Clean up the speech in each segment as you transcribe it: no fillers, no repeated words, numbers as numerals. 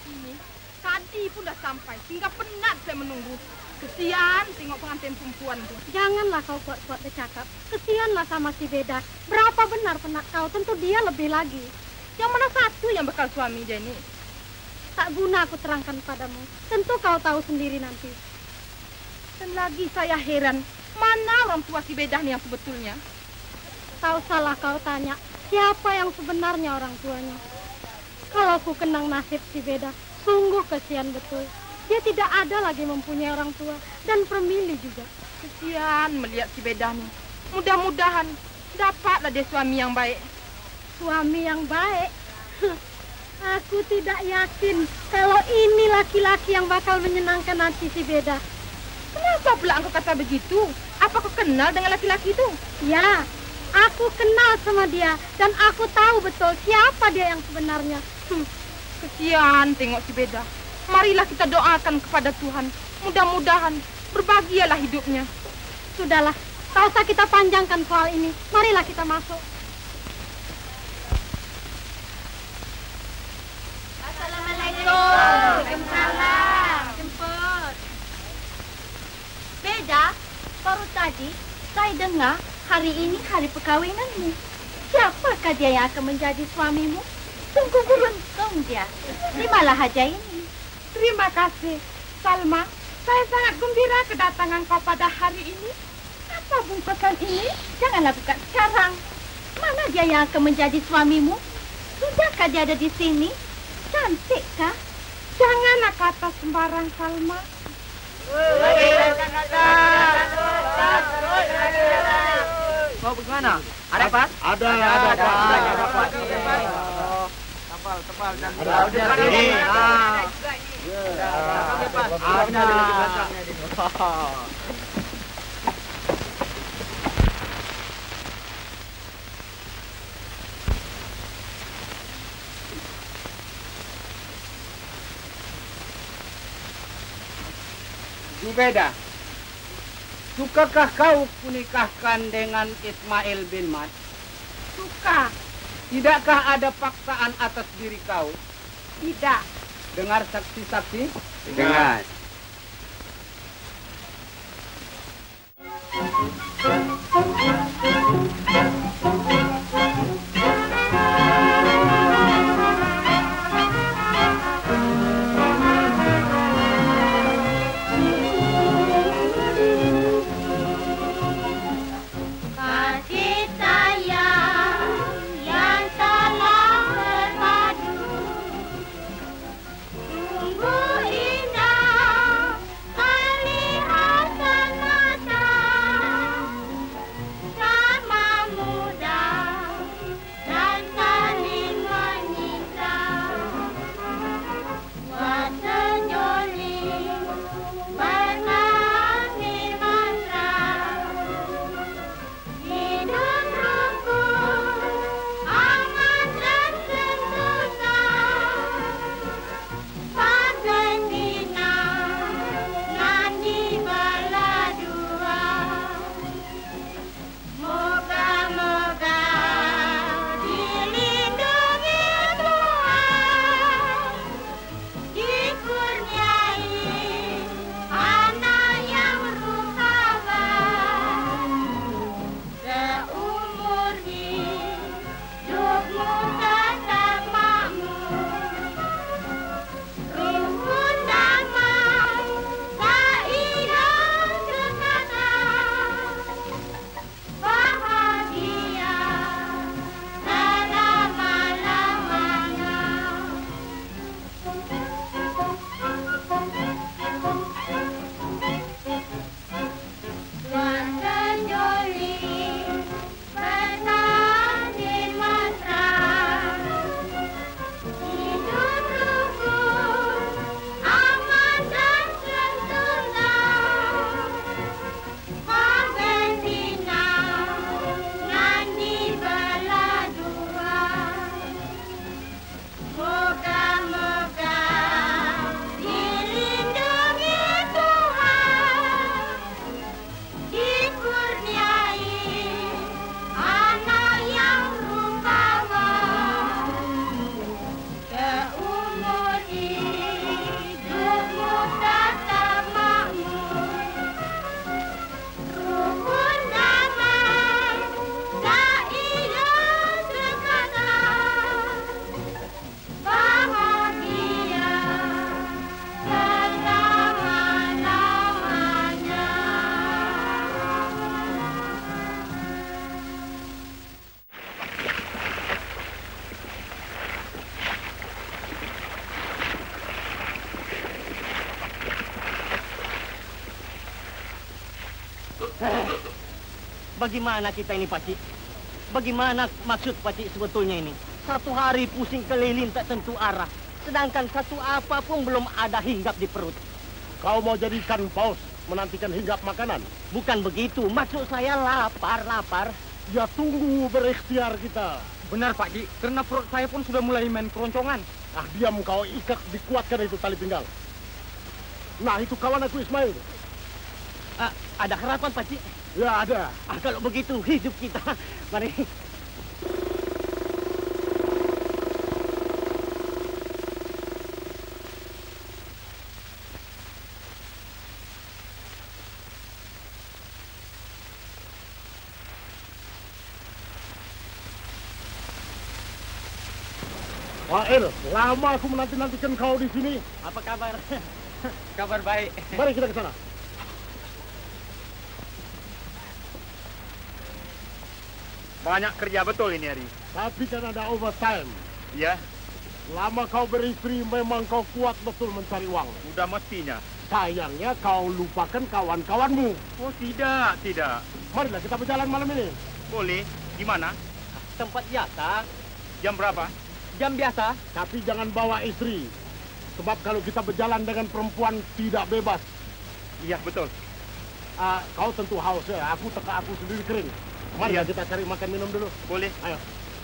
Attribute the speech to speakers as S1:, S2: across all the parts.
S1: Ini, tadi pun udah sampai, hingga penat saya menunggu. Kesian tengok pengantin perempuan tuh.
S2: Janganlah kau buat-buat bercakap. Kesianlah sama si Beda. Berapa benar penat kau, tentu dia lebih lagi.
S1: Yang mana satu yang bakal suami dia ini?
S2: Tak guna aku terangkan padamu. Tentu kau tahu sendiri nanti.
S1: Dan lagi saya heran, mana orang tua si Bedah nih yang sebetulnya?
S2: Tahu salah kau tanya, siapa yang sebenarnya orang tuanya? Kalau ku kenang nasib si Beda, sungguh kesian betul. Dia tidak ada lagi mempunyai orang tua dan permili juga.
S1: Kesian melihat si Bedah nih. Mudah-mudahan dapatlah dia suami yang baik.
S2: Suami yang baik? Aku tidak yakin kalau ini laki-laki yang bakal menyenangkan hati si Beda.
S1: Kenapa pula engkau kata begitu? Apa kau kenal dengan laki-laki itu?
S2: Ya, aku kenal sama dia dan aku tahu betul siapa dia yang sebenarnya.
S1: Kesian tengok si Beda. Marilah kita doakan kepada Tuhan. Mudah-mudahan berbahagialah hidupnya.
S2: Sudahlah, tak usah kita panjangkan soal ini. Marilah kita masuk.
S3: Assalamualaikum. Waalaikumsalam. Jemput. Beda, baru tadi saya dengar hari ini hari perkawinanmu. Siapakah dia yang akan menjadi suamimu? Sungguh beruntung dia. Terimalah hadiah ini.
S1: Terima kasih, Salma. Saya sangat gembira kedatangan kau pada hari ini.
S3: Apa bungkusan ini? Janganlah buka sekarang. Mana dia yang akan menjadi suamimu? Sudahkah dia ada di sini? Cantikkah?
S1: Janganlah kata sembarang, Salma.
S4: Mau bagaimana? Ada pas?
S5: Ada pas.
S4: Tebal dan
S5: Zubeda, sukakah kau kunikahkan dengan Ismail bin Mat?
S1: Suka.
S5: Tidakkah ada paksaan atas diri kau?
S1: Tidak.
S5: Dengar saksi-saksi? Dengar.
S6: Bagaimana kita ini, Pakcik? Bagaimana maksud Pakcik sebetulnya ini? Satu hari pusing keliling tak tentu arah. Sedangkan satu apa pun belum ada hinggap di perut.
S7: Kau mau jadikan paus menantikan hinggap makanan?
S6: Bukan begitu. Maksud saya lapar.
S7: Ya tunggu berikhtiar kita.
S5: Benar, Pak Ji. Karena perut saya pun sudah mulai main keroncongan.
S7: Ah, diam kau, ikat, dikuatkan itu tali pinggang. Nah, itu kawan aku Ismail.
S6: Ada harapan, Pakcik?
S7: Ya, ada.
S6: Kalau begitu, hidup kita. Mari.
S7: Wah, El, lama aku menanti-nantikan kau di sini.
S6: Apa kabar?
S5: Kabar baik.
S7: Mari kita ke sana.
S8: Banyak kerja betul ini hari.
S7: Tapi kan ada overtime.
S8: Ya,
S7: Lama kau beristri, memang kau kuat betul mencari uang.
S8: sudah mestinya.
S7: Sayangnya kau lupakan kawan-kawanmu.
S8: Oh tidak.
S7: Marilah kita berjalan malam ini.
S8: Boleh. Di mana?
S6: Tempat biasa.
S8: Jam berapa?
S6: Jam biasa.
S7: Tapi jangan bawa istri. Sebab kalau kita berjalan dengan perempuan tidak bebas.
S8: Iya betul.
S7: Kau tentu haus ya. Aku sendiri kering. Mari kita cari makan minum dulu.
S8: Boleh.
S7: Ayo.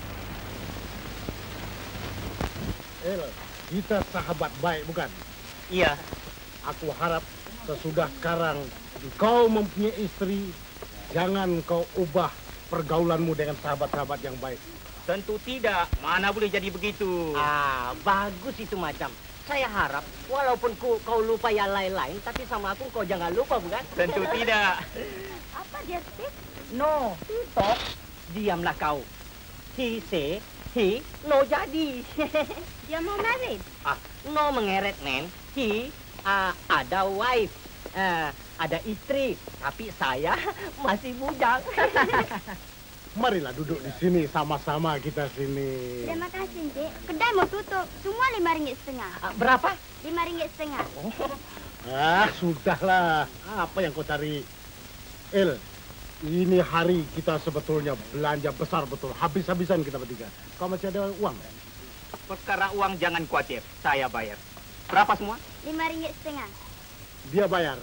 S7: Kita sahabat baik bukan?
S6: Iya.
S7: Aku harap sesudah sekarang kau mempunyai istri, jangan kau ubah pergaulanmu dengan sahabat-sahabat yang baik.
S6: Tentu tidak. Mana boleh jadi begitu. Bagus itu macam. Saya harap walaupun kau lupa yang lain-lain, tapi sama aku kau jangan lupa, bukan? Tentu tidak.
S3: Apa dia speak?
S6: No, stop. Diamlah kau. He say, he no jadi.
S3: Dia mau married.
S6: No mengeret, men. He ada wife, ada istri, tapi saya masih bujang.
S7: Marilah duduk di sini sama-sama kita sini.
S3: Terima kasih, Cik. Kedai mau tutup. Semua RM5,5.
S6: Berapa?
S3: RM5,5.
S7: Sudahlah. Apa yang kau cari? Ini hari kita sebetulnya belanja besar betul. Habis-habisan kita bertiga. Kau masih ada uang?
S8: Perkara uang jangan khawatir. Saya bayar. Berapa semua?
S3: RM5,5.
S7: Dia bayar.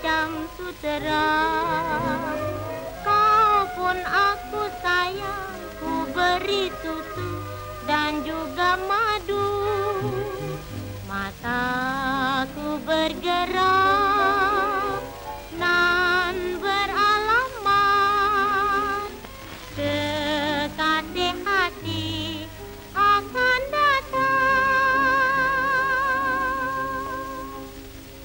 S9: macam sutera. Kau pun aku sayang, ku beri susu dan juga madu. Mataku bergerak nan beralamat, kekasih hati akan datang.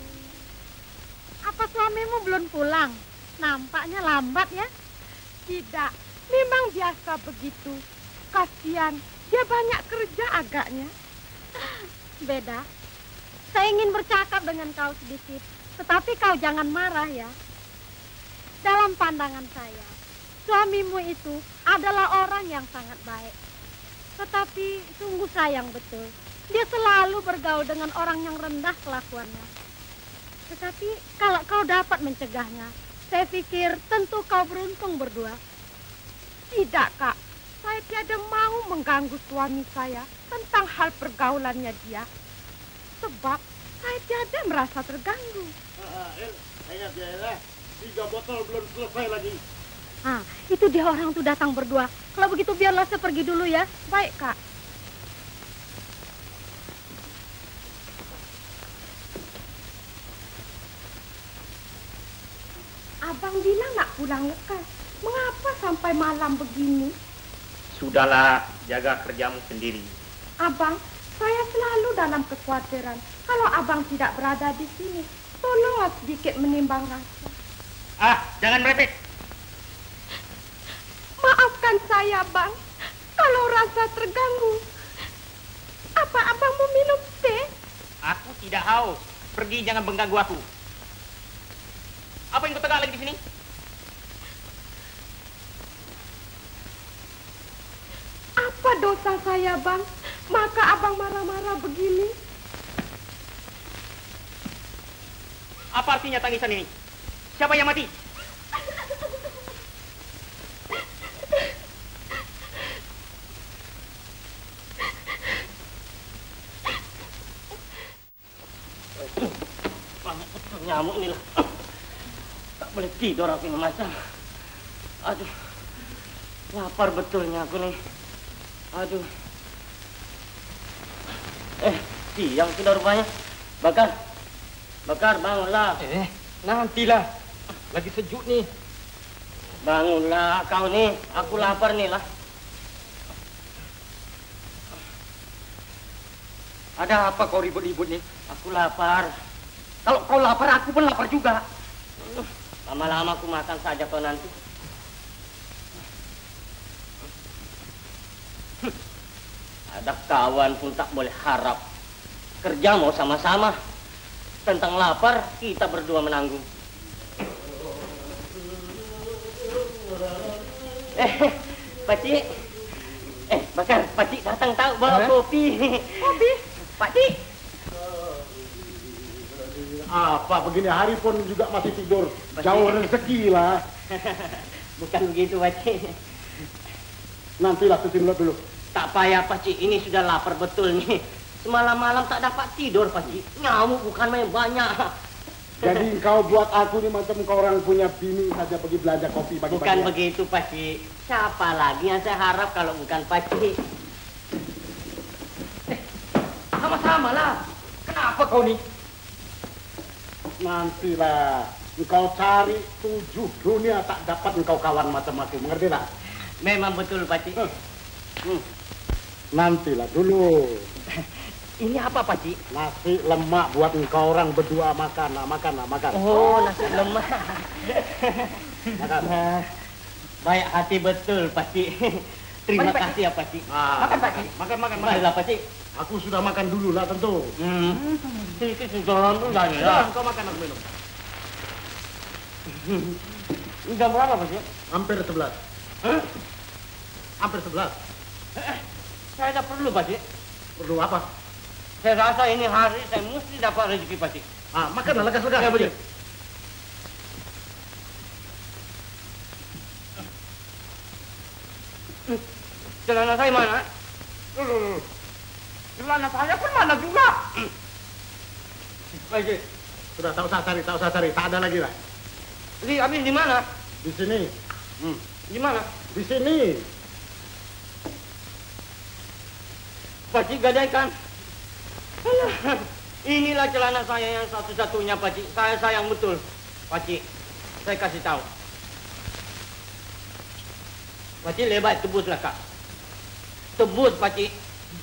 S2: Apa suamimu belum pulang? Nampaknya lambat ya.
S1: Tidak, memang biasa begitu. Kasihan, dia banyak kerja agaknya.
S2: Beda. Saya ingin bercakap dengan kau sedikit, tetapi kau jangan marah ya. Dalam pandangan saya, suamimu itu adalah orang yang sangat baik. Tetapi sungguh sayang betul, dia selalu bergaul dengan orang yang rendah kelakuannya. Tetapi kalau kau dapat mencegahnya, saya pikir tentu kau beruntung berdua.
S1: Tidak, Kak. Saya tiada mau mengganggu suami saya tentang hal pergaulannya dia. Sebab saya tiada merasa terganggu.
S7: Ingat ya, 3 botol belum selesai lagi.
S2: Ah, itu dia orang itu datang berdua. Kalau begitu biarlah saya pergi dulu ya.
S1: Baik, Kak. Abang bilang nak pulang lekas. Mengapa sampai malam begini?
S8: Sudahlah, jaga kerjamu sendiri.
S1: Abang, saya selalu dalam kekhawatiran. Kalau abang tidak berada di sini, tolonglah sedikit menimbang rasa.
S8: Jangan merepek.
S1: Maafkan saya, Bang. Kalau rasa terganggu. Apa abang mau minum teh?
S8: Aku tidak haus. Pergi, jangan mengganggu aku. Apa yang kau tegak lagi di sini?
S1: Apa dosa saya, Bang? Maka abang marah-marah begini.
S8: Apa artinya tangisan ini? Siapa yang mati?
S6: Nyamuk inilah. Tak boleh tidur aku ini macam. Aduh. Lapar betulnya aku nih. Aduh. Siang sudah rupanya. Bakar, bangunlah.
S5: Nantilah. Lagi sejuk nih.
S6: Bangunlah kau nih. Aku lapar nih lah.
S5: Ada apa kau ribut-ribut nih?
S6: Aku lapar.
S5: Kalau kau lapar, aku pun lapar juga.
S6: Lama-lama aku makan saja kau nanti. Ada kawan pun tak boleh harap. Kerja mau sama-sama. Tentang lapar, kita berdua menanggung. Pakcik. Bakar, Pakcik datang tahu bawa kopi.
S1: Kopi? Pakcik?
S7: Apa begini hari pun juga masih tidur. Jauh rezeki lah.
S6: Bukan begitu, Pakcik.
S7: Nantilah cuci mulut dulu.
S6: Tak payah, Pakcik. Ini sudah lapar betul nih. Semalam-malam tak dapat tidur, Pakcik. Nyamuk bukan main banyak.
S7: Jadi kau buat aku nih macam kau orang punya bini saja pergi belanja kopi pagi-pagi.
S6: Bukan begitu, Pakcik. Siapa lagi yang saya harap kalau bukan Pakcik?
S5: Sama-sama lah. Kenapa kau nih?
S7: Nantilah. Engkau cari 7 dunia tak dapat engkau kawan macam aku. Mengerti tak?
S6: Memang betul, Pakcik.
S7: Nantilah dulu.
S6: Ini apa, Pakcik?
S7: Nasi lemak buat engkau orang berdua makan. Makan.
S6: Oh, nasi lemak.
S7: Makan.
S6: Baik hati betul, Pakcik. Terima kasih ya, Pakcik.
S5: Makan, Pakcik.
S7: Makan.
S6: Baiklah, Pakcik.
S7: Aku sudah makan dulu lah tentu.
S6: Sedikit sudah ya.
S7: Kau makan aku minum.
S6: Jam berapa, Pakcik?
S7: Hampir 11. Hampir 11.
S6: Saya tak perlu, Pakcik.
S7: Perlu apa?
S6: Saya rasa ini hari saya mesti dapat rezeki, Pakcik.
S7: Makanlah lekas-lekas.
S6: Ya, Pakcik. Celana saya mana?
S5: Celana saya pun mana juga.
S6: Pakcik,
S7: Sudah, tak usah cari. Tak ada lagi lah.
S6: Jadi ambil di mana?
S7: Di sini.
S6: Di mana?
S7: Di sini.
S6: Pakcik gadaikan. Inilah celana saya yang satu-satunya, Pakcik. Saya sayang betul. Pakcik, saya kasih tahu. Pakcik lebat, tebuslah, Kak. Tebus, Pakcik.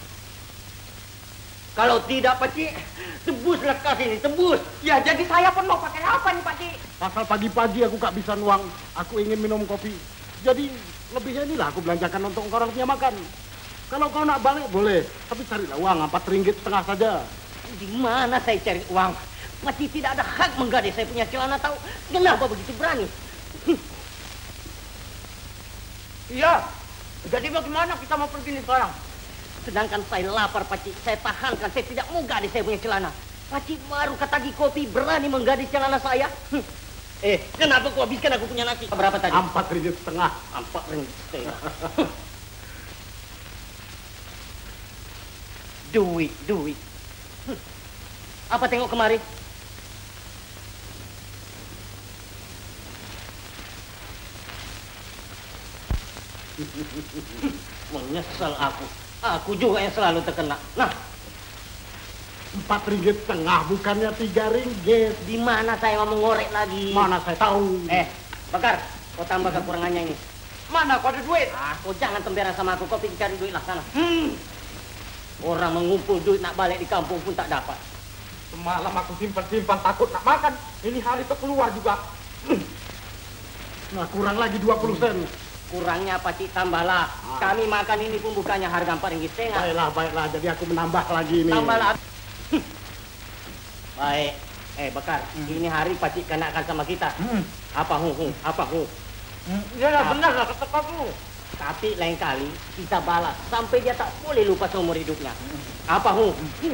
S6: Kalau tidak, Pakcik, tebuslah Kak sini, tebus.
S1: Ya, jadi saya pun mau pakai apa nih, Pakcik?
S7: Pasal pagi-pagi aku tak bisa uang. Aku ingin minum kopi. Jadi lebihnya inilah aku belanjakan untuk orang punya makan. Kalau kau nak balik boleh, tapi carilah uang 4,5 ringgit saja.
S6: Di mana saya cari uang? Pakcik tidak ada hak menggadai saya punya celana, tahu? Kenapa begitu berani? Iya. Jadi bagaimana kita mau pergi nih sekarang? Sedangkan saya lapar, Pakcik. Saya tahankan, saya tidak mau gadis saya punya celana. Pakcik baru ketagi kopi, berani menggadis celana saya. Kenapa kau habiskan aku punya nasi? Berapa tadi?
S7: 4,5 ringgit.
S6: 4,5 ringgit. Duit. Apa tengok kemari? Menyesal aku. Aku juga yang selalu terkena. Nah,
S7: 4,5 ringgit, bukannya 3 ringgit.
S6: di mana saya mau mengorek lagi?
S7: Mana saya tahu.
S6: Bakar, kau tambah kekurangannya ini.
S1: Mana kau ada duit?
S6: Kau jangan temberan sama aku. Kau pergi cari duit lah sana. Orang mengumpul duit nak balik di kampung pun tak dapat.
S5: Semalam aku simpan takut nak makan. Ini hari itu keluar juga.
S7: Nah, kurang lagi 20 sen.
S6: Kurangnya Pakcik tambahlah. Kami makan ini pun bukannya harga 4,5 ringgit.
S7: Baiklah. Jadi aku menambah lagi ini.
S6: Tambahlah. Baik. Bakar. Ini hari Pakcik kenakan sama kita. Apa hu?
S5: Iyalah benar lah kata kamu.
S6: Tapi lain kali kita balas sampai dia tak boleh lupa seumur hidupnya. Apa hu?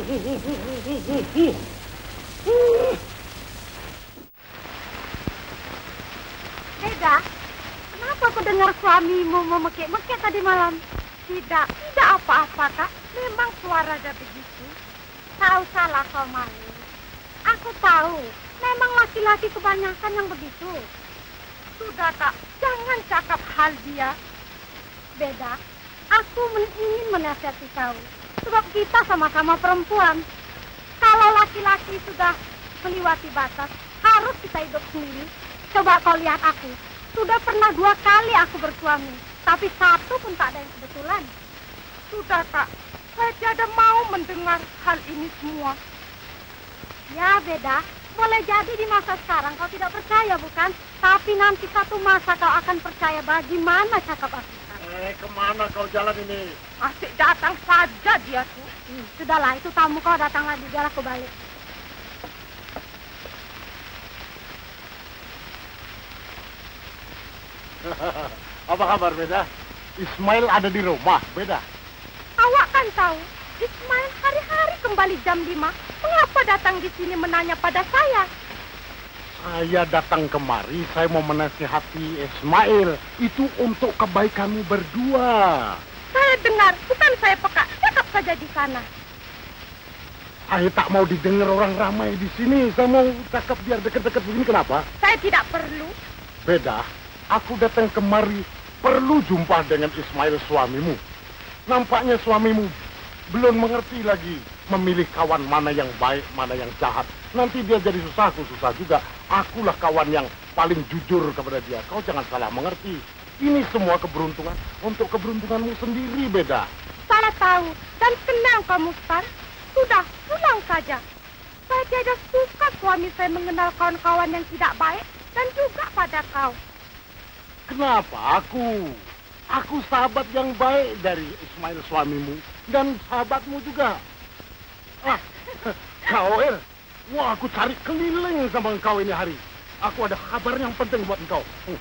S2: Beda. Kenapa aku dengar suamimu memekik-mekik tadi malam?
S1: Tidak apa-apa, Kak. Memang suaranya begitu.
S2: Tak usahlah kau malu. Aku tahu, memang laki-laki kebanyakan yang begitu.
S1: Sudah, Kak. Jangan cakap hal dia.
S2: Beda, aku ingin menasihati kau. Sebab kita sama-sama perempuan. Kalau laki-laki sudah melewati batas, harus kita hidup sendiri. Coba kau lihat aku. Sudah pernah 2 kali aku bersuami. Tapi 1 pun tak ada yang kebetulan.
S1: Sudah, Kak. Saya tidak mau mendengar hal ini semua.
S2: Ya, Beda. Boleh jadi di masa sekarang kau tidak percaya, bukan? Tapi nanti satu masa kau akan percaya bagaimana cakap aku.
S7: Kemana kau jalan ini?
S1: Asyik datang saja dia tuh.
S2: Sudahlah, itu tamu kau datang lagi. Biar aku balik.
S7: Apa kabar, Beda? Ismail ada di rumah, Beda.
S1: Awak kan tahu, Ismail hari-hari kembali jam 5. Mengapa datang di sini menanya pada saya?
S7: Saya datang kemari, saya mau menasihati Ismail. Itu untuk kebaikanmu berdua.
S1: Saya dengar, bukan saya peka. Cakap saja di sana.
S7: Saya tak mau didengar orang ramai di sini. Saya mau cakap biar dekat-dekat begini. Kenapa?
S1: Saya tidak perlu.
S7: Beda, aku datang kemari perlu jumpa dengan Ismail suamimu. Nampaknya suamimu belum mengerti lagi memilih kawan mana yang baik, mana yang jahat. Nanti dia jadi susah juga. Akulah kawan yang paling jujur kepada dia. Kau jangan salah mengerti. Ini semua keberuntungan untuk keberuntunganmu sendiri, Beda.
S1: Saya tahu dan senang kau Mukhtar. Sudah, pulang saja. Saya tidak suka suami saya mengenal kawan-kawan yang tidak baik dan juga pada kau.
S7: Kenapa aku? Aku sahabat yang baik dari Ismail suamimu dan sahabatmu juga. Kau, wah aku cari keliling sama engkau ini hari. Aku ada kabar yang penting buat engkau.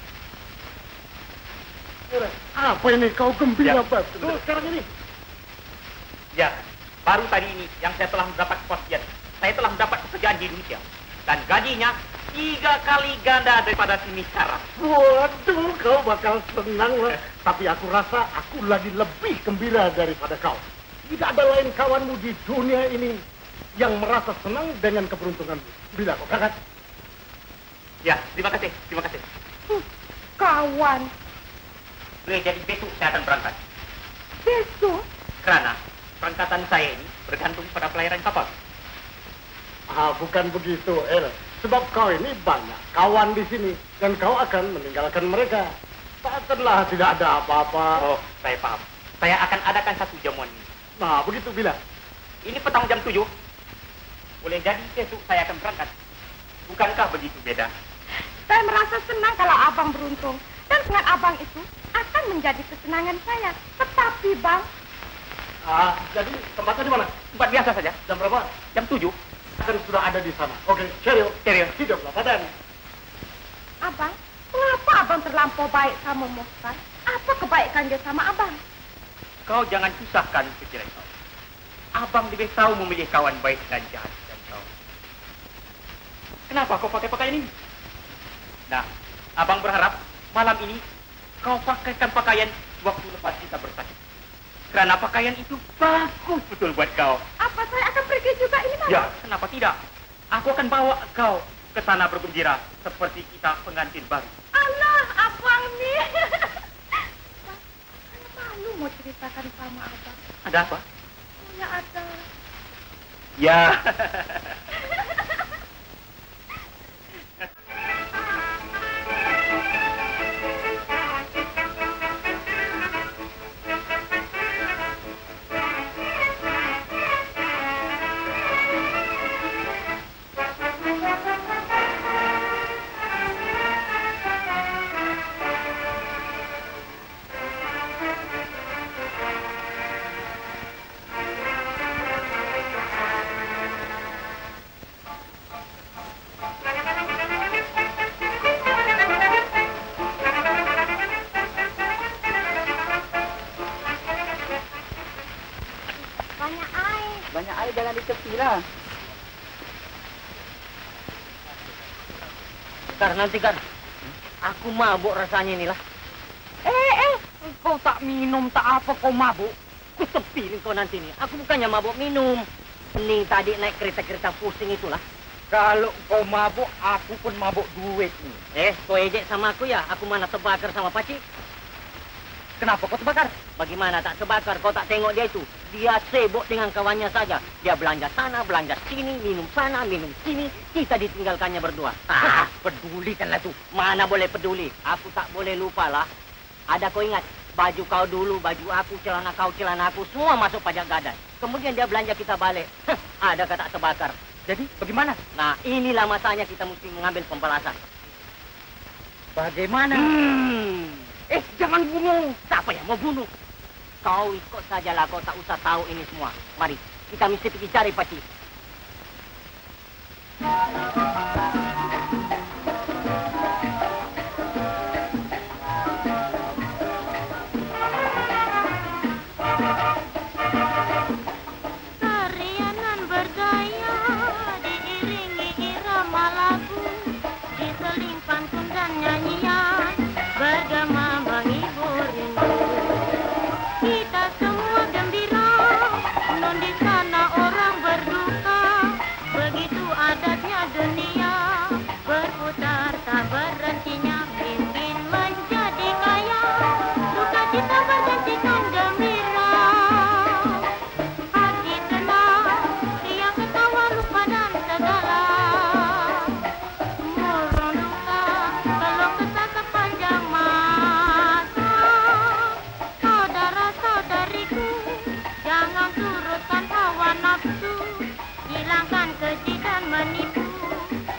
S7: Apa ini kau gembira banget? Tuh sekarang ini.
S8: Ya, baru tadi ini yang saya telah mendapat kepastian. Saya telah mendapat pekerjaan di Indonesia. Dan gajinya 3 kali ganda daripada sini sekarang.
S7: Waduh, kau bakal senang lah. Tapi aku rasa aku lagi lebih gembira daripada kau. Tidak ada lain kawanmu di dunia ini yang merasa senang dengan keberuntunganmu. Bila kau berangkat.
S8: Ya, terima kasih, terima kasih.
S1: Kawan,
S8: Boleh jadi besok saya akan berangkat.
S1: besok
S8: Karena perangkatan saya ini bergantung pada pelayaran kapal.
S7: Bukan begitu, El. Sebab kau ini banyak kawan di sini dan kau akan meninggalkan mereka. Takkanlah tidak ada apa-apa.
S8: Oh, saya paham. Saya akan adakan satu jamuan ini.
S7: Nah, begitu Bila.
S8: Ini petang jam 7. Boleh jadi besok saya akan berangkat. Bukankah begitu beda?
S1: saya merasa senang kalau abang beruntung. Dan dengan abang itu akan menjadi kesenangan saya. Tetapi bang,
S7: Jadi tempatnya di mana?
S8: Tempat biasa saja.
S7: Jam berapa?
S8: Jam 7.
S7: Akan sudah ada di sana. Oke, cheerio.
S8: Cheerio.
S7: Hiduplah badan.
S1: abang, mengapa abang terlampau baik sama Mostar? Apa kebaikan dia sama abang?
S8: Kau jangan susahkan pikiran kau. Abang lebih tahu memilih kawan baik dan jahat dan kau. Kenapa kau pakai pakaian ini? Nah, abang berharap malam ini kau pakaikan pakaian waktu lepas kita bersatu. Karena pakaian itu bagus betul buat kau.
S1: Apa saya akan pergi juga ini malam?
S8: Ya, kenapa tidak? Aku akan bawa kau ke sana bergembira seperti kita pengantin baru.
S1: Allah, abang nih. Saya malu mau ceritakan sama abang.
S8: Ada apa?
S1: Ya ada.
S8: Ya.
S6: Banyak air jangan di tepi lah. Kar, nanti Kar. Aku mabuk rasanya inilah. Kau tak minum, tak apa, kau mabuk. Ku tepiin kau nanti nih. Aku bukannya mabuk minum. Ini tadi naik kereta-kereta pusing itulah.
S4: Kalau kau mabuk, aku pun mabuk duit nih.
S6: Kau ejek sama aku ya? Aku mana terbakar sama Pakcik?
S4: Kenapa kau terbakar?
S6: Bagaimana tak terbakar? Kau tak tengok dia itu? Dia sibuk dengan kawannya saja. Dia belanja sana, belanja sini, minum sana, minum sini. Kita ditinggalkannya berdua.
S4: Pedulikanlah tu.
S6: Mana boleh peduli? Aku tak boleh lupa lah. Ada kau ingat? Baju kau dulu, baju aku, celana kau, celana aku. Semua masuk pajak gadai. Kemudian dia belanja kita balik. Ada kau tak terbakar?
S4: Jadi bagaimana?
S6: Nah, inilah masanya kita mesti mengambil pembalasan.
S4: Bagaimana?
S6: Jangan bunuh. Siapa yang mau bunuh? Kau ikut sajalah, kau tak usah tahu ini semua. Mari, kita mesti pergi cari Pakcik.
S9: Tarianan bergaya diiringi irama lagu, diseling pantun dan nyanyian, bergema menghibur rindu. Kita semua gembira, non di sana orang berduka. Begitu adatnya dunia, berputar tak berhentinya, miskin menjadi kaya, duka cita bergantikan gembira. Hati tenang, dia ketawa lupa dan segala. Murung duka, kalau kesal sepanjang masa. Saudara-saudariku, jangan turutkan hawa nafsu, hilangkan keji dan menipu.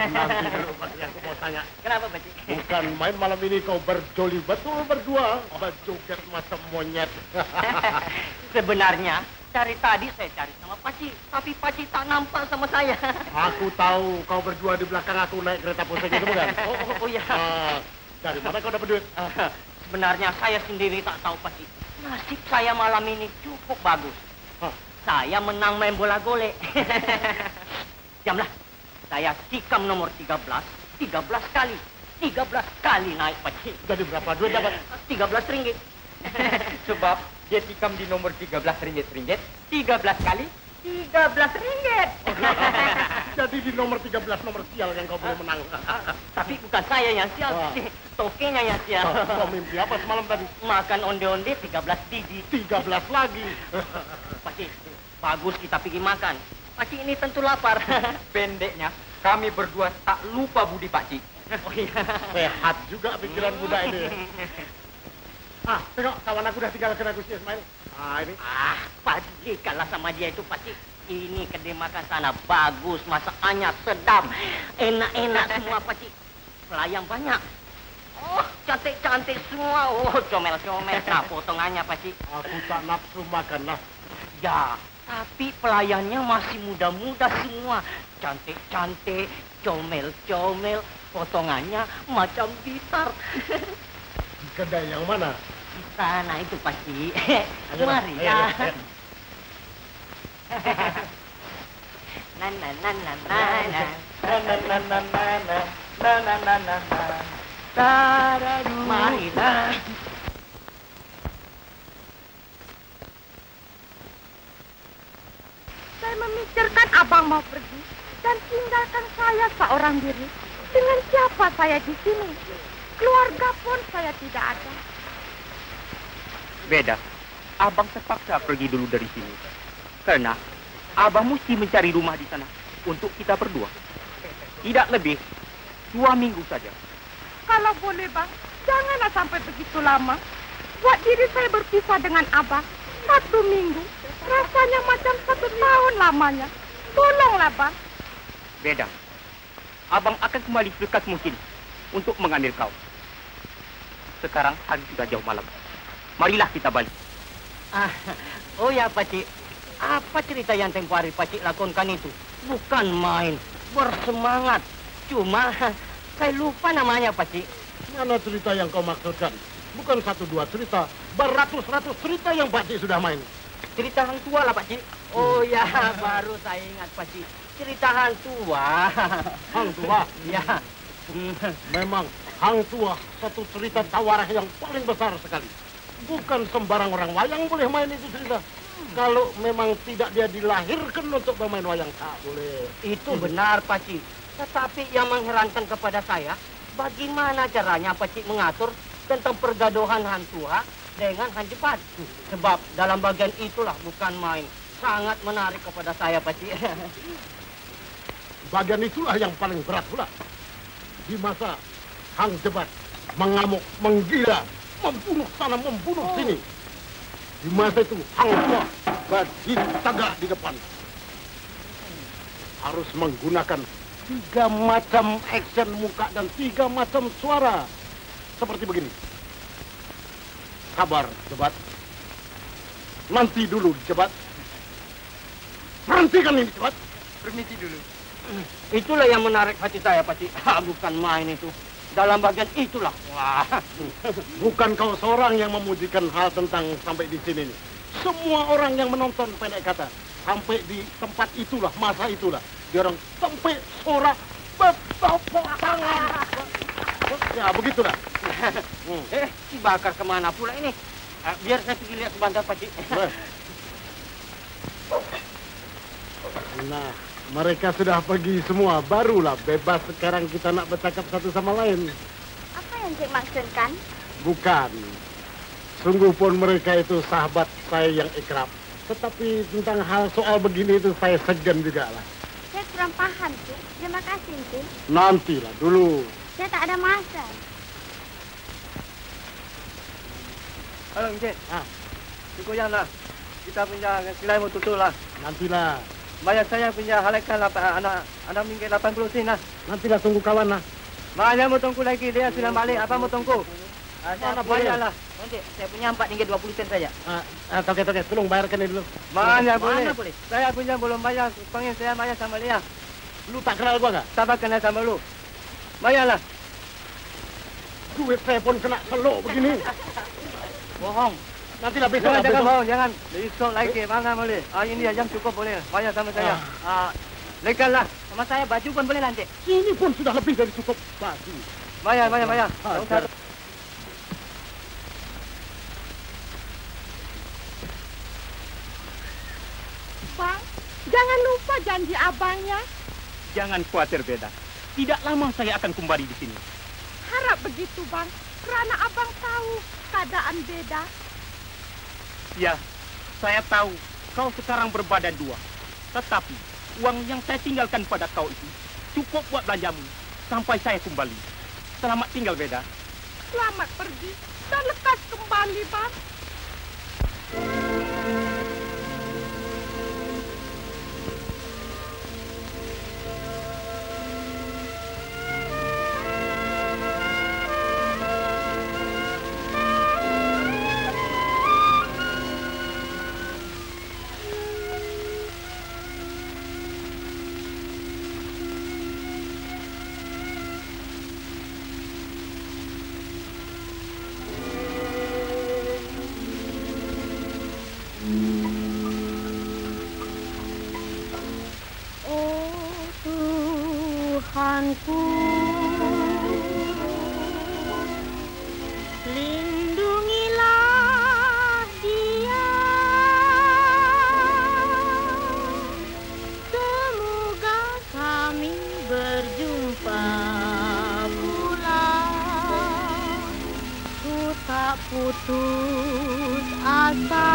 S7: Nanti dulu Pak, yang aku mau tanya.
S6: Kenapa, Pakcik?
S7: Bukan main malam ini kau berjoli betul berdua. Berjoget macam monyet.
S6: Sebenarnya, dari tadi saya cari sama Pakcik. Tapi Pakcik tak nampak sama saya.
S7: Aku tahu kau berdua di belakang aku naik kereta pusing itu bukan?
S6: Oh ya.
S7: Dari mana kau dapat duit?
S6: Sebenarnya saya sendiri tak tahu, Pakcik. Nasib saya malam ini cukup bagus. Saya menang main bola golek. Jamlah. Saya tikam nomor 13 kali. 13 kali naik, Pakcik.
S7: Jadi berapa duit dapat?
S6: 13 ringgit.
S8: Sebab dia tikam di nomor 13 ringgit. 13 kali 13 ringgit.
S7: Jadi di nomor 13 nomor sial yang kau boleh menang.
S6: Tapi bukan saya yang sial, tokenya yang sial.
S7: Kau mimpi apa semalam tadi?
S6: Makan onde-onde 13 biji.
S7: 13 lagi.
S6: Pakcik, bagus kita pergi makan. Pakcik ini tentu lapar.
S8: Pendeknya, kami berdua tak lupa budi Pakcik.
S6: Oh iya.
S7: Sehat juga pikiran budak ini. Tengok, kawan aku dah tinggalkan aku si Ismail. Ini.
S6: Pakcik, kalah sama dia itu, Pakcik. Ini kedai makan sana bagus, masakannya sedap, enak-enak semua, Pakcik. Pelayan banyak. Oh, cantik-cantik semua. Oh, comel-comel. Nah, potongannya, Pakcik.
S7: Aku tak nafsu makan lah.
S6: Ya, tapi pelayannya masih muda-muda semua. Cantik-cantik, comel-comel, potongannya macam gitar.
S7: Di kedai yang mana?
S6: Di sana itu, Pakcik. Mari ya. Marilah.
S1: Saya memikirkan abang mau pergi dan tinggalkan saya seorang diri. Dengan siapa saya di sini? Keluarga pun saya tidak ada.
S8: Beda. Abang terpaksa pergi dulu dari sini. Karena abang mesti mencari rumah di sana untuk kita berdua. Tidak lebih 2 minggu saja.
S1: Kalau boleh, Bang, janganlah sampai begitu lama. Buat diri saya berpisah dengan abang 1 minggu. Rasanya macam 1 tahun lamanya. Tolonglah, Bang.
S8: Beda. Abang akan kembali sedekat mungkin untuk mengambil kau. Sekarang hari sudah jauh malam. Marilah kita balik.
S6: Oh ya, Pakcik. Apa cerita yang tempoh hari Pakcik lakonkan itu? Bukan main, bersemangat. Cuma saya lupa namanya, Pakcik.
S7: Mana cerita yang kau maksudkan? Bukan 1-2 cerita, beratus-ratus cerita yang Pakcik sudah main.
S6: Cerita hang tua lah, Pakcik. Oh ya, baru saya ingat, Pakcik. Cerita hang tua.
S7: Hang tua?
S6: Ya.
S7: Memang hang tua satu cerita tawarah yang paling besar sekali. Bukan sembarang orang wayang boleh main itu cerita. Kalau memang tidak dia dilahirkan untuk bermain wayang, tak boleh.
S6: Itu benar, Pakcik. Tetapi yang mengherankan kepada saya, bagaimana caranya Pakcik mengatur tentang pergaduhan hang tua dengan hang jebat. Sebab dalam bagian itulah bukan main. Sangat menarik kepada saya, Pakcik.
S7: Bagian itulah yang paling berat pula. Di masa hang jebat mengamuk, menggila, membunuh sana, membunuh sini. Di masa itu hang tua berdiri tegak di depan. Harus menggunakan 3 macam action muka dan 3 macam suara. Seperti begini. Sabar, jebat. Nanti dulu, jebat. Berhentikan ini, jebat.
S8: Permisi dulu.
S6: Itulah yang menarik hati saya, Pakcik. Bukan main itu. Dalam bagian itulah. Wah.
S7: Bukan kau seorang yang memujikan hal tentang sampai di sini nih. Semua orang yang menonton pendek kata. Sampai di tempat itulah, masa itulah. Dia orang sampai sorak bertepuk tangan. Ya, begitulah.
S6: Si Bakar kemana pula ini? Biar saya pergi lihat sebentar, Pakcik.
S7: Nah, mereka sudah pergi semua. Barulah bebas sekarang kita nak bercakap satu sama lain.
S3: Apa yang Cik maksudkan?
S7: Bukan. Sungguh pun mereka itu sahabat saya yang ikrab. Tetapi tentang hal soal begini itu saya segan juga lah.
S3: Saya kurang paham, Cik. Terima kasih, Cik.
S7: Nantilah dulu.
S3: Saya tak ada masa.
S8: Halo, Encik. Cukup yang lah. Kita punya silai mau tutup lah.
S7: Nantilah.
S10: Maya saya punya halakan anak minggir 80 sen lah.
S7: Nantilah tunggu kawan lah.
S10: Maya mau tunggu lagi, dia sudah balik. Apa mau tunggu?
S6: Mana
S10: Maya lah.
S6: Nanti saya punya 4 ringgit 20 sen saja.
S7: Toke, tolong bayarkan ini dulu.
S10: Mana
S6: Mana
S10: boleh?
S6: boleh?
S10: Saya punya belum bayar. Panggil saya Maya sama dia.
S7: Lu tak kenal gua nggak?
S10: Siapa kenal sama lu? Maya lah.
S7: Duit saya pun kena selok begini.
S10: Bohong.
S7: Nantilah besok.
S10: Jangan bohong, jangan. Besok lagi, mana boleh. Ini aja cukup boleh. Maya sama saya. Legal lah.
S6: Sama saya baju pun boleh nanti.
S7: Ini pun sudah lebih dari cukup. Baju.
S10: Maya. Tak usah.
S1: Bang, jangan lupa janji abangnya.
S8: Jangan khawatir, Beda. Tidak lama saya akan kembali di sini.
S1: Harap begitu, Bang. Karena abang tahu keadaan Beda.
S8: Ya, saya tahu kau sekarang berbadan 2. Tetapi uang yang saya tinggalkan pada kau itu cukup buat belanjamu sampai saya kembali. Selamat tinggal, Beda.
S1: Selamat pergi dan lekas kembali, Bang.
S9: Tuhanku, lindungilah dia, semoga kami berjumpa pula, ku tak putus asa.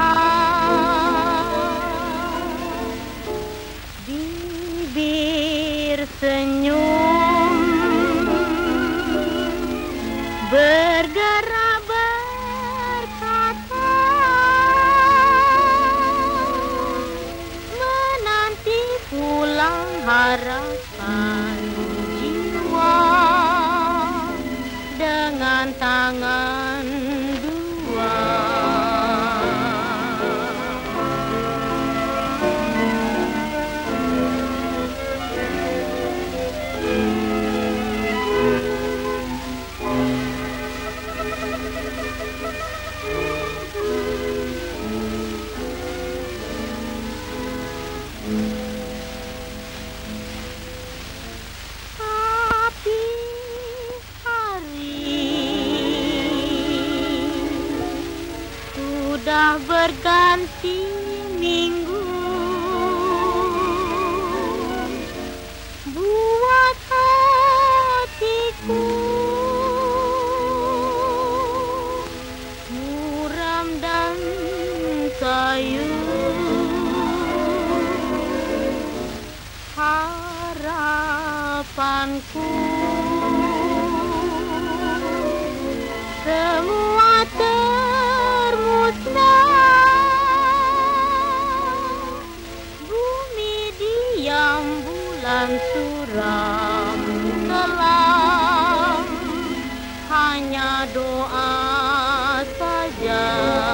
S9: Bibir senyum bergerak berkata, menanti pulang harapan jiwa dengan tangan dua. Tapi hari sudah berganti minggu, buat hatiku muram dan sayu. Harapanku semua termusnah, bumi diam, bulan suram kelam, hanya doa saja.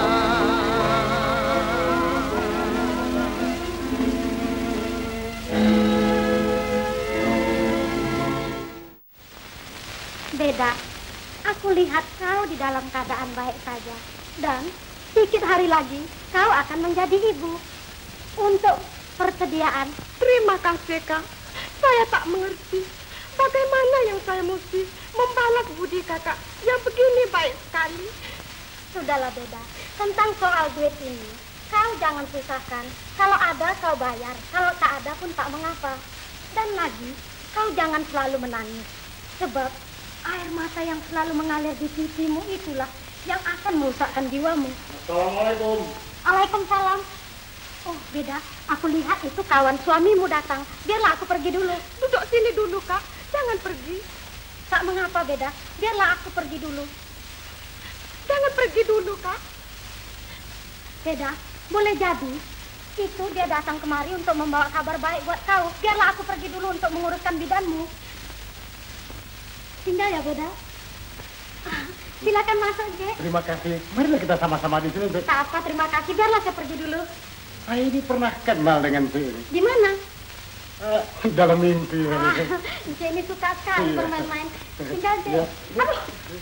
S2: Beda, aku lihat kau di dalam keadaan baik saja. Dan sedikit hari lagi kau akan menjadi ibu. Untuk persediaan,
S1: Terima kasih, Kak. Saya tak mengerti bagaimana yang saya mesti membalas budi kakak yang begini baik sekali.
S2: sudahlah Beda. Tentang soal duit ini, kau jangan susahkan. Kalau ada kau bayar, kalau tak ada pun tak mengapa. Dan lagi, kau jangan selalu menangis. Sebab air mata yang selalu mengalir di pipimu itulah yang akan merusakkan jiwamu.
S7: Assalamualaikum.
S2: Waalaikumsalam. Oh, Beda, aku lihat itu kawan suamimu datang. Biarlah aku pergi dulu.
S1: Duduk sini dulu, Kak. Jangan pergi.
S2: Tak mengapa, Beda. Biarlah aku pergi dulu.
S1: Jangan pergi dulu, Kak.
S2: Beda, boleh jadi Itu dia datang kemari untuk membawa kabar baik buat kau. Biarlah aku pergi dulu untuk menguruskan bidanmu. Tinggal ya, Beda. Silakan masuk, Cek.
S7: Terima kasih. Marilah kita sama-sama di sini, Cek.
S2: Tak apa, terima kasih. Biarlah saya pergi dulu.
S7: Saya ini pernah kenal dengan Cek ini.
S2: Di mana?
S7: Dalam mimpi.
S2: Cek ini suka sekali
S7: Iya.
S2: bermain-main. Tinggal, Cek.
S7: Iya.
S2: Aduh.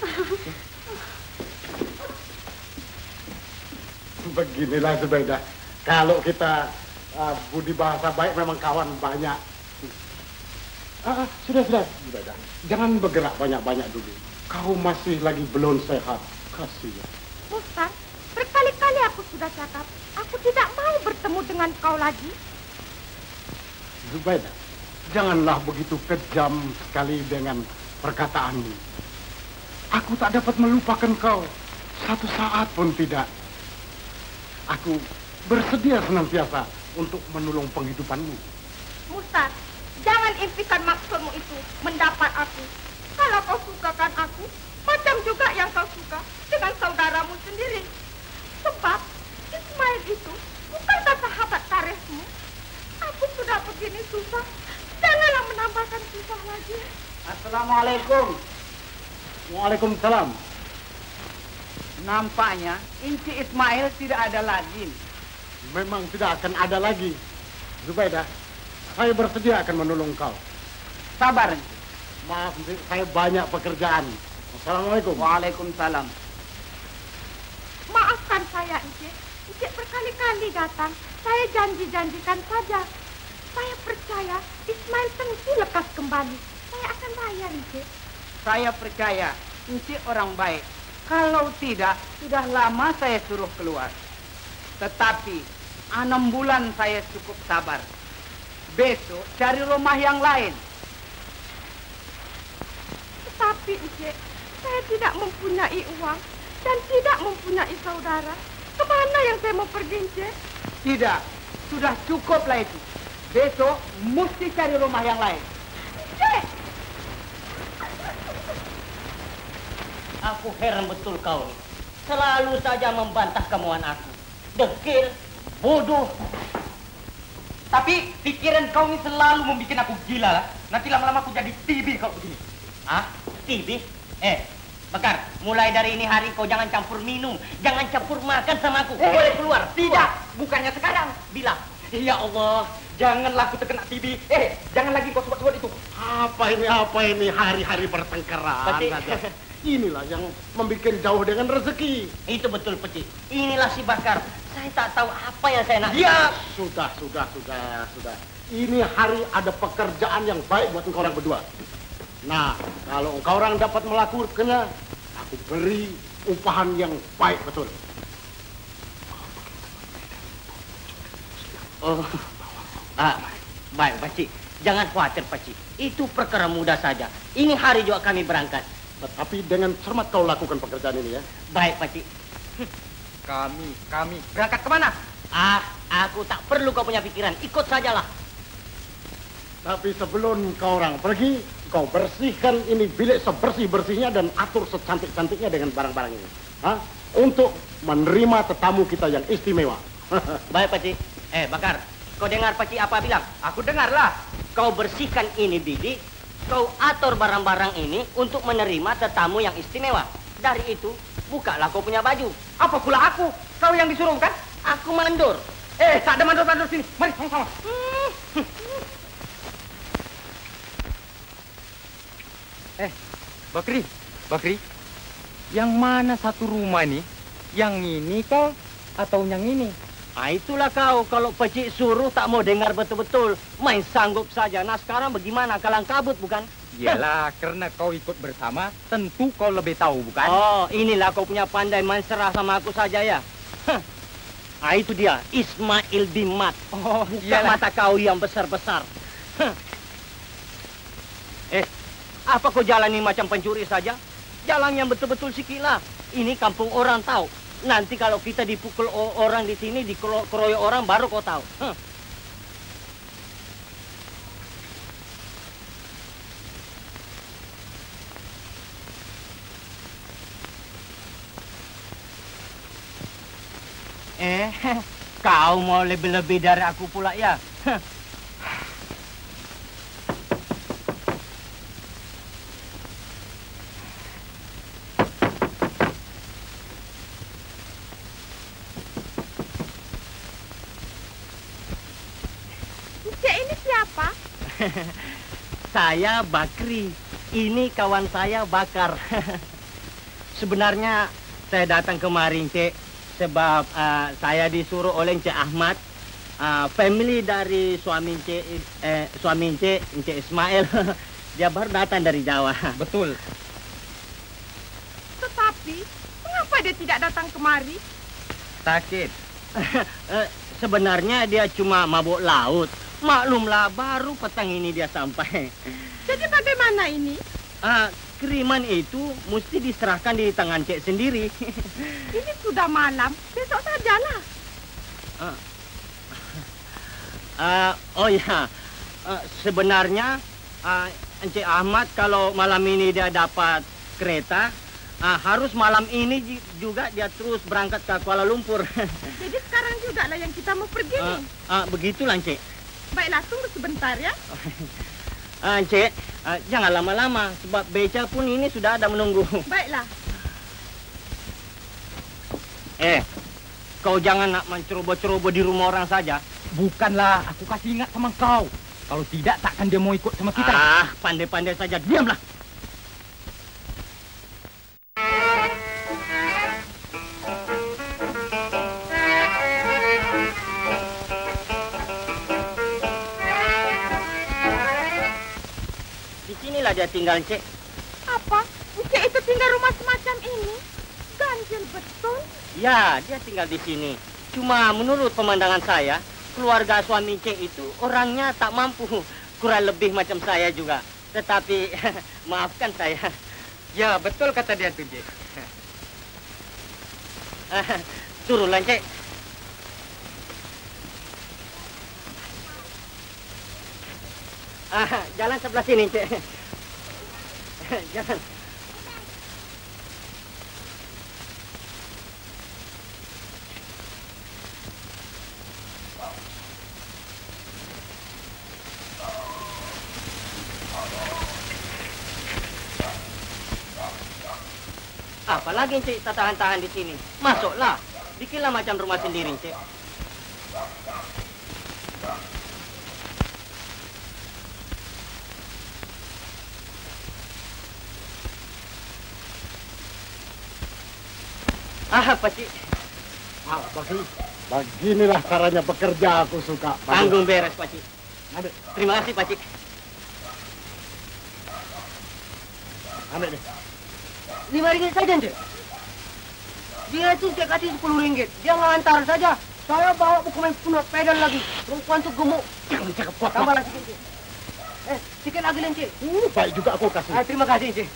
S7: Beginilah Zubaida. Kalau kita budi bahasa baik memang kawan banyak. Sudah, Zubaida. Jangan bergerak banyak-banyak dulu. Kau masih lagi belum sehat. Kasihan.
S1: Ustaz, berkali-kali aku sudah cakap, aku tidak mau bertemu dengan kau lagi.
S7: Zubaida, janganlah begitu kejam sekali dengan perkataanmu. Aku tak dapat melupakan kau. Satu saat pun tidak. Aku bersedia senantiasa untuk menolong penghidupanmu.
S1: Ustaz, jangan impikan maksudmu itu mendapat aku. Kalau kau sukakan aku, macam juga yang kau suka dengan saudaramu sendiri. Sebab Ismail itu bukankah sahabat karibmu? Aku sudah begini susah, janganlah menambahkan susah lagi.
S6: Assalamualaikum.
S7: Waalaikumsalam.
S6: Nampaknya Inci Ismail tidak ada lagi.
S7: Memang tidak akan ada lagi. Zubaida, saya bersedia akan menolong kau.
S6: Sabar.
S7: Maaf, saya banyak pekerjaan. Assalamualaikum.
S6: Waalaikumsalam.
S1: Maafkan saya, Ije. Ije berkali-kali datang. Saya janji-janjikan saja. Saya percaya Ismail tentu lekas kembali. Saya akan bayar, Ije.
S6: Saya percaya Inci orang baik. Kalau tidak, sudah lama saya suruh keluar. Tetapi 6 bulan saya cukup sabar. Besok cari rumah yang lain.
S1: Tetapi, Ije, saya tidak mempunyai uang dan tidak mempunyai saudara. Kemana yang saya mau pergi, Ije?
S6: Tidak, sudah cukuplah itu. Besok mesti cari rumah yang lain.
S1: Ije!
S6: Aku heran betul kau nih. Selalu saja membantah kemauan aku. Dekil, bodoh.
S4: Tapi pikiran kau ini selalu membuat aku gila lah. Nanti lama-lama aku jadi TB kalau begini.
S6: Ah, TB? Bakar, mulai dari ini hari kau jangan campur minum, jangan campur makan sama aku. Boleh keluar.
S4: Tidak, bukannya sekarang.
S6: Bilang.
S4: Ya Allah, janganlah aku terkena TB. Jangan lagi kau sebut-sebut itu.
S7: Apa ini hari-hari pertengkaran
S6: Peci.
S7: saja. Inilah yang membuat jauh dengan rezeki.
S6: Itu betul, Peci. Inilah si Bakar. Saya tak tahu apa yang saya nak.
S7: Ya, sudah. Ini hari ada pekerjaan yang baik buat engkau orang berdua. Nah, kalau engkau orang dapat melakukannya, aku beri upahan yang baik betul.
S6: Oh, baik, Pakcik. Jangan khawatir, Pakcik. Itu perkara mudah saja. Ini hari juga kami berangkat.
S7: Tetapi dengan cermat kau lakukan pekerjaan ini ya.
S6: Baik, Pakcik.
S4: Kami berangkat kemana?
S6: Aku tak perlu kau punya pikiran. Ikut sajalah.
S7: Tapi sebelum kau orang pergi, kau bersihkan ini bilik sebersih-bersihnya dan atur secantik-cantiknya dengan barang-barang ini. Untuk menerima tetamu kita yang istimewa.
S6: Baik, Pakcik. Bakar, kau dengar Pakcik apa bilang?
S4: Aku dengarlah.
S6: Kau bersihkan ini bilik, kau atur barang-barang ini untuk menerima tetamu yang istimewa. Dari itu, bukalah kau punya baju.
S4: Apa pula aku? Kau yang disuruh kan?
S6: Aku mandor.
S4: Tak ada mandor-mandor sini. Mari, sama-sama. Bakri. Yang mana satu rumah ini? Yang ini kau atau yang ini?
S6: Itulah kau, kalau Pakcik suruh tak mau dengar betul-betul. Main sanggup saja. Nah sekarang bagaimana? Kalang kabut bukan?
S4: Iyalah, karena kau ikut bersama, tentu kau lebih tahu, bukan?
S6: Oh, inilah kau punya pandai main serah sama aku saja ya. Itu dia, Ismail bin Mat.
S4: Oh,
S6: buka mata kau yang besar-besar. Apa kau jalani macam pencuri saja? Jalan yang betul-betul sikilah. Ini kampung orang tahu. Nanti kalau kita dipukul orang di sini, dikeroyok orang, baru kau tahu. Kau mau lebih-lebih dari aku pula ya?
S1: Cik, ini siapa?
S6: Saya Bakri. Ini kawan saya Bakar. Sebenarnya saya datang kemarin, Cik, sebab saya disuruh oleh Cik Ahmad, family dari suami Cik Ismail. Dia baru datang dari Jawa.
S4: Betul.
S1: Tetapi, mengapa dia tidak datang kemari?
S4: Sakit.
S6: Sebenarnya dia cuma mabuk laut. Maklumlah, baru petang ini dia sampai.
S1: Jadi bagaimana ini?
S6: Kiriman itu mesti diserahkan di tangan Cik sendiri.
S1: Ini sudah malam, besok sajalah.
S6: Oh ya, sebenarnya Encik Ahmad kalau malam ini dia dapat kereta, harus malam ini juga dia terus berangkat ke Kuala Lumpur.
S1: Jadi sekarang juga lah yang kita mau pergi nih.
S6: Begitulah, Encik.
S1: Baiklah, tunggu sebentar ya.
S6: Encik, jangan lama-lama sebab beca pun ini sudah ada menunggu.
S1: Baiklah.
S6: Kau jangan nak menceroboh-ceroboh di rumah orang saja.
S4: Bukanlah, aku kasih ingat sama kau. Kalau tidak, takkan dia mau ikut sama kita.
S6: Pandai-pandai saja. Diamlah. Di sinilah dia tinggal, Cik.
S1: Apa? Cik itu tinggal rumah semacam ini? Ganjil betul?
S6: Ya, dia tinggal di sini. Cuma menurut pemandangan saya, keluarga suami Cik itu orangnya tak mampu. Kurang lebih macam saya juga. Tetapi, maafkan saya.
S4: Ya, betul kata dia tuh, Cik.
S6: Turunlah, Cik. Jalan sebelah sini, Cik. Jalan. Apalagi, Cik, tak tahan-tahan di sini. Masuklah. Bikinlah macam rumah sendiri, Cik. Pakcik.
S7: Bakri, beginilah caranya bekerja aku suka.
S6: Tanggung beres, Pakcik. Terima kasih, Pakcik.
S7: Ambil nih.
S6: 5 ringgit saja, Cik. Dia itu saya kasih 10 ringgit. Dia ngantar saja. Saya bawa buku main penuh pedal lagi. Perempuan tuh gemuk.
S7: Jangan cakap kuat.
S6: Tambahlah sikit, Cik. Sikit lagi, Cik.
S7: Baik juga aku kasih.
S6: Terima kasih, Cik.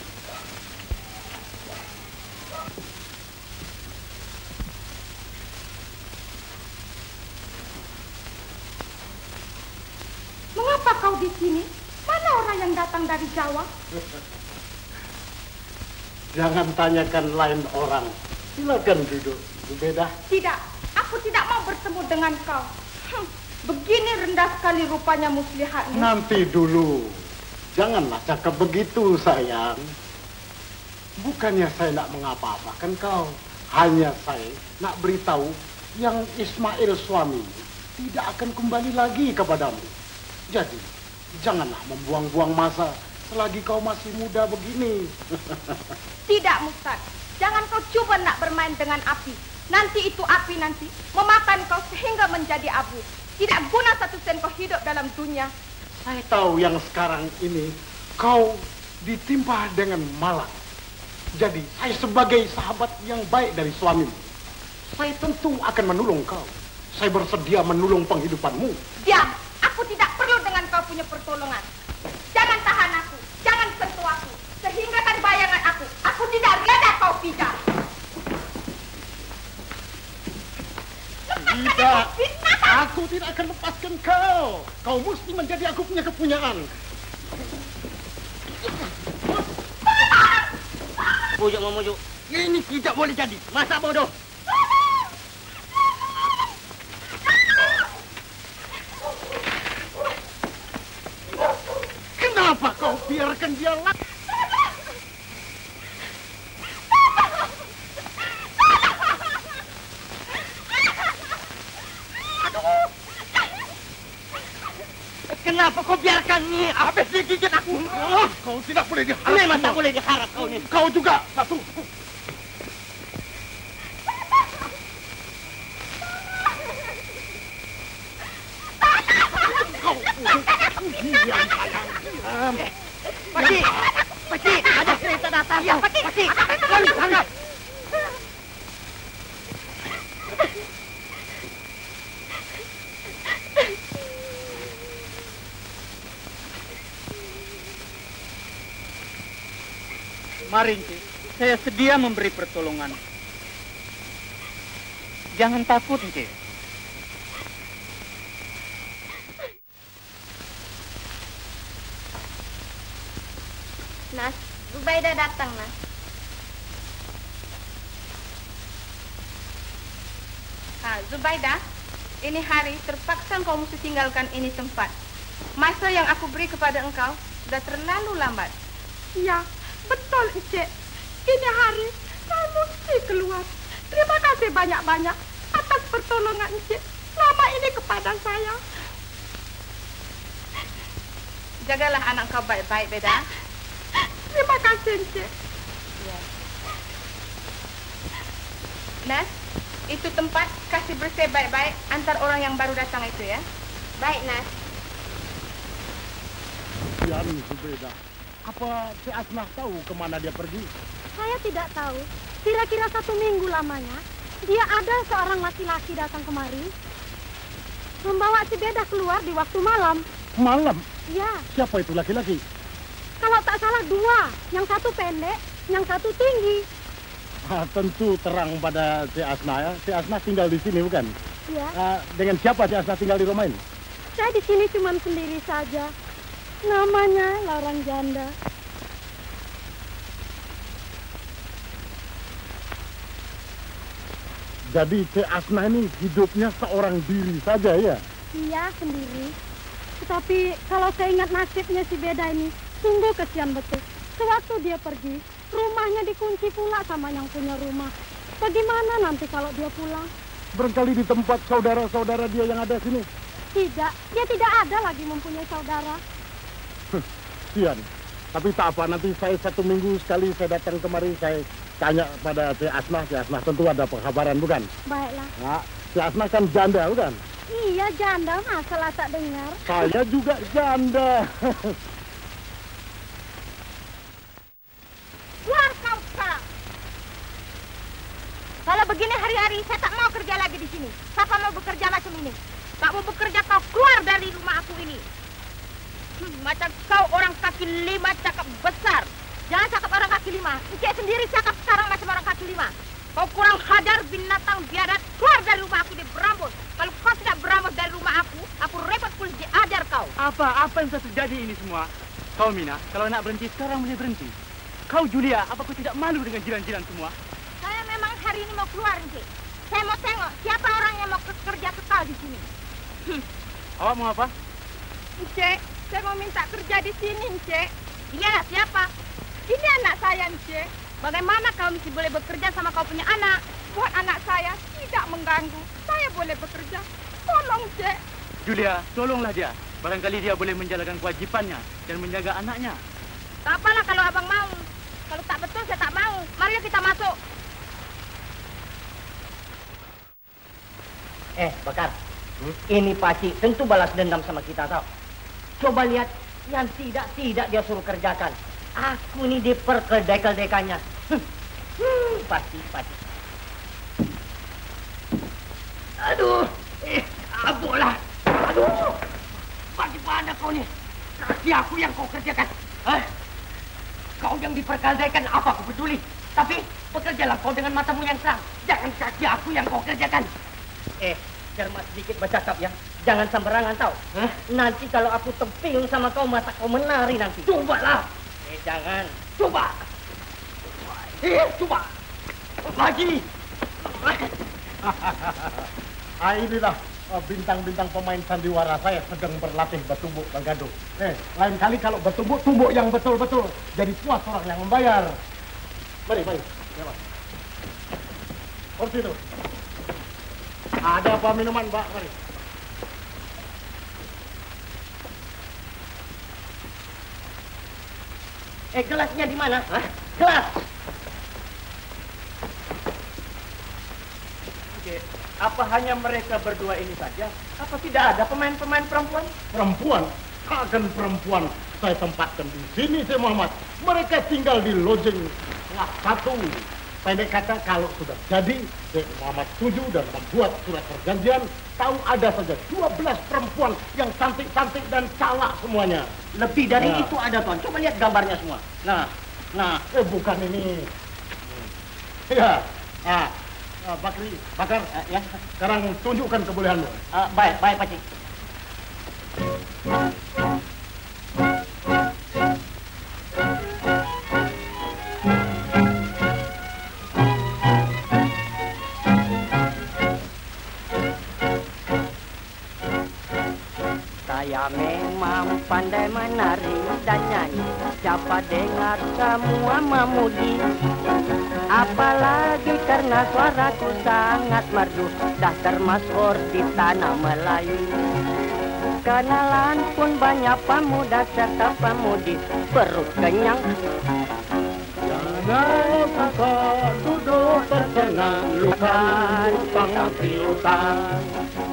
S1: Mengapa kau di sini? Mana orang yang datang dari Jawa?
S7: Jangan tanyakan lain orang. Silakan duduk, Bu Beda.
S1: Tidak, aku tidak mau bertemu dengan kau. Begini rendah sekali rupanya muslihatmu.
S7: Nanti dulu. Janganlah cakap begitu, sayang. Bukannya saya nak mengapa-apakan kau. Hanya saya nak beritahu yang Ismail suami tidak akan kembali lagi kepadamu. Jadi, janganlah membuang-buang masa selagi kau masih muda begini.
S1: Tidak, Mustad. Jangan kau coba nak bermain dengan api. Nanti itu api nanti memakan kau sehingga menjadi abu. Tidak guna satu sen kau hidup dalam dunia.
S7: Saya tahu yang sekarang ini kau ditimpa dengan malang. Jadi, saya sebagai sahabat yang baik dari suamimu, saya tentu akan menolong kau. Saya bersedia menolong penghidupanmu.
S1: Diam. Aku tidak perlu dengan kau punya pertolongan. Jangan tahan aku. Jangan sentuh aku. Sehingga kan bayangan aku. Aku tidak reda kau pijak.
S7: Tidak. Aku tidak akan lepaskan kau. Kau mesti menjadi aku punya kepunyaan.
S6: Pujuk memujuk. Ini tidak boleh jadi. Masa bodoh.
S7: biarkan dia lah.
S6: Kenapa kau biarkan ni?
S7: Habis digigit aku. Kau tidak boleh diharap.
S6: Memang tak boleh diharap kau ni.
S7: Kau juga, satu. Kau diam, sayang.
S6: Pakcik, ada kereta datang. Ya, Pakcik. Sangat.
S8: Mari, Encik. Saya sedia memberi pertolongan. Jangan takut, Encik.
S3: Nas, Zubaida datang, Nas. Zubaida, ini hari terpaksa engkau mesti tinggalkan ini tempat. Masa yang aku beri kepada engkau sudah terlalu lambat.
S1: Ya, betul, Encik. Ini hari saya mesti keluar. Terima kasih banyak-banyak atas pertolongan Encik selama ini kepada saya.
S3: Jagalah anak kau baik-baik, Beda.
S1: Terima kasih, Encik.
S3: Ya. Nas, itu tempat kasih bersih baik-baik antar orang yang baru datang itu ya. Baik, Nas.
S7: Yan, Zubaida. Apa si Asnah tahu kemana dia pergi?
S2: Saya tidak tahu. Kira-kira 1 minggu lamanya, dia ada seorang laki-laki datang kemari, membawa si Beda keluar di waktu malam.
S7: Malam?
S2: Ya.
S7: Siapa itu laki-laki?
S2: Kalau tak salah 2, yang satu pendek, yang satu tinggi.
S7: Tentu terang pada si Asnah ya. Si Asnah tinggal di sini bukan?
S2: Ya.
S7: Dengan siapa si Asnah tinggal di rumah ini?
S2: Saya di sini cuma sendiri saja. Namanya Larang Janda.
S7: Jadi si Asnah ini hidupnya seorang diri saja ya?
S2: Iya, sendiri. Tetapi kalau saya ingat nasibnya si Beda ini, sungguh kesian betul. Sewaktu dia pergi, rumahnya dikunci pula sama yang punya rumah. Bagaimana nanti kalau dia pulang?
S7: Barangkali di tempat saudara-saudara dia yang ada sini.
S2: Tidak, dia tidak ada lagi mempunyai saudara.
S7: Sian. Tapi tak apa, nanti saya 1 minggu sekali saya datang kemari, saya tanya pada si Asnah. Si Asnah tentu ada pengkabaran, bukan?
S2: Baiklah.
S7: Nah, si Asnah kan janda, bukan?
S2: Iya, janda, masalah tak dengar.
S7: Saya juga janda.
S3: Keluar kau sekarang. Kalau begini hari-hari, saya tak mau kerja lagi di sini. Siapa mau bekerja macam ini? Tak mau bekerja, kau keluar dari rumah aku ini. Macam kau orang kaki 5 cakap besar. Jangan cakap orang kaki 5. Encik sendiri cakap sekarang macam orang kaki 5. Kau kurang hajar binatang biadab. Keluar dari rumah aku di Berambus. Kalau kau tidak berambus dari rumah aku repot pulih diajar kau.
S8: Apa yang telah terjadi ini semua? Kau Mina, kalau nak berhenti sekarang boleh berhenti. Kau Julia, apa kau tidak malu dengan jiran-jiran semua?
S3: Saya memang hari ini mau keluar, Encik. Saya mau tengok siapa orang yang mau kerja kekal di sini.
S8: Awak mau apa?
S1: Encik, saya mau minta kerja di sini, Encik.
S3: Ini anak siapa?
S1: Ini anak saya, Encik.
S3: Bagaimana kau mesti boleh bekerja sama kau punya anak?
S1: Buat anak saya tidak mengganggu. Saya boleh bekerja. Tolong, Encik.
S8: Julia, tolonglah dia. Barangkali dia boleh menjalankan kewajipannya dan menjaga anaknya.
S3: Tak apalah kalau abang mau. Kalau tak betul, saya tak mau. Mari kita masuk.
S6: Bakar. Ini Pakcik tentu balas dendam sama kita, tau. Coba lihat yang tidak dia suruh kerjakan. Aku ini diperkedekal-dekannya. Pasti. Aduh, abolah. Aduh, bagaimana kau nih? Kaki aku yang kau kerjakan. Kau yang diperkedekkan apa aku peduli. Tapi bekerjalah kau dengan matamu yang terang. Jangan kaki aku yang kau kerjakan. Cermat sedikit bercakap ya. Jangan sembarangan tau. Nanti kalau aku temping sama kau, mata kau menari nanti. Cobalah. Jangan. Coba. Coba. Lagi.
S7: Inilah bintang-bintang pemain sandiwara saya sedang berlatih bertumbuk Bang Gado. Lain kali kalau bertumbuk, tumbuk yang betul-betul. Jadi puas orang yang membayar. Mari. Ya, Pak. Kursi itu. Ada apa minuman, Pak? Mari.
S6: Gelasnya di mana? Hah? Gelas!
S8: Oke, apa hanya mereka berdua ini saja? Apa tidak ada pemain-pemain perempuan?
S7: Perempuan? Akan perempuan saya tempatkan di sini, Syekh Muhammad. Mereka tinggal di lodging kelas 1. Pendek kata, kalau sudah jadi, Syekh Muhammad setuju dan membuat surat perjanjian, tahu ada saja 12 perempuan yang cantik-cantik dan calak semuanya.
S6: Lebih dari itu ada, Tuan. Coba lihat gambarnya semua. Nah.
S7: Bukan ini. Ya. Bakar.
S6: Ya.
S7: Sekarang tunjukkan kebolehanmu.
S6: Baik, Pakcik. Saya memang pandai menari dan nyanyi, siapa dengar semua memuji. Apalagi karena suaraku sangat merdu, dah termasyhur di tanah Melayu. Kenalan pun banyak pemuda serta pemudi, perut kenyang.
S7: Jangan kakak duduk tercengang, lukan utang piutang.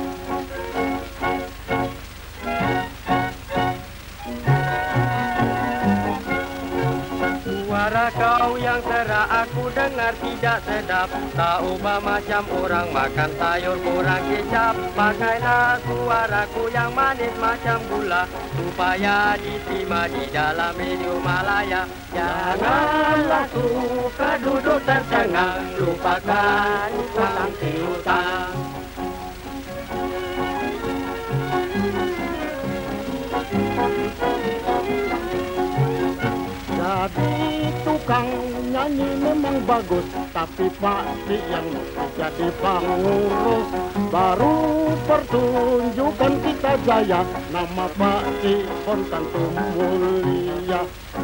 S11: Suara kau yang serak aku dengar tidak sedap, tak ubah macam orang makan sayur kurang kecap. Pakailah suaraku yang manis macam gula, supaya diterima di dalam radio Malaya. Janganlah suka duduk tercengang, lupakan utang piutang.
S7: Jadi tukang nyanyi memang bagus, tapi Pakcik yang jadi pengurus. Baru pertunjukan kita jaya, nama Pakcik pun tentu mulia.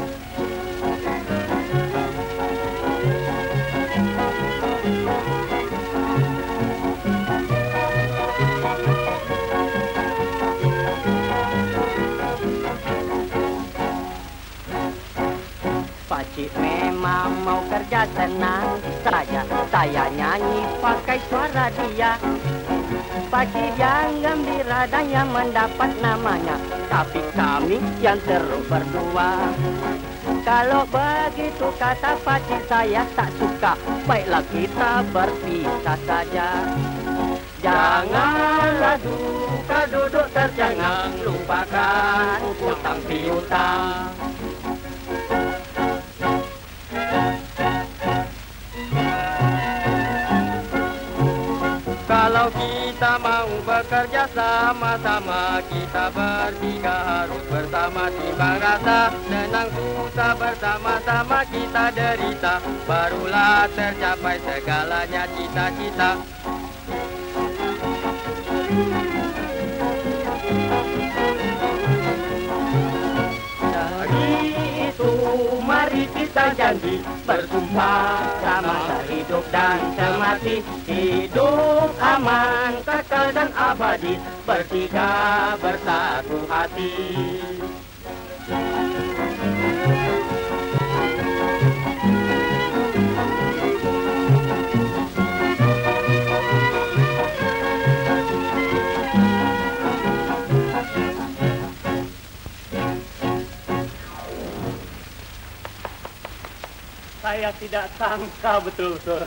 S6: Pakcik memang mau kerja senang saja, saya nyanyi pakai suara dia. Pakcik yang gembira dan yang mendapat namanya, tapi kami yang terus berdua. Kalau begitu kata Pakcik saya tak suka, baiklah kita berpisah saja. Janganlah suka duduk tercengang, lupakan utang piutang.
S11: Kalau kita mau bekerja sama-sama, kita bertiga harus bersama timbang rasa. Senang susah bersama-sama kita derita, barulah tercapai segalanya cita-cita.
S6: Mari kita janji bersumpah sama hidup dan semati, hidup aman, kekal dan abadi, bertiga bersatu hati.
S8: Saya tidak sangka betul-betul.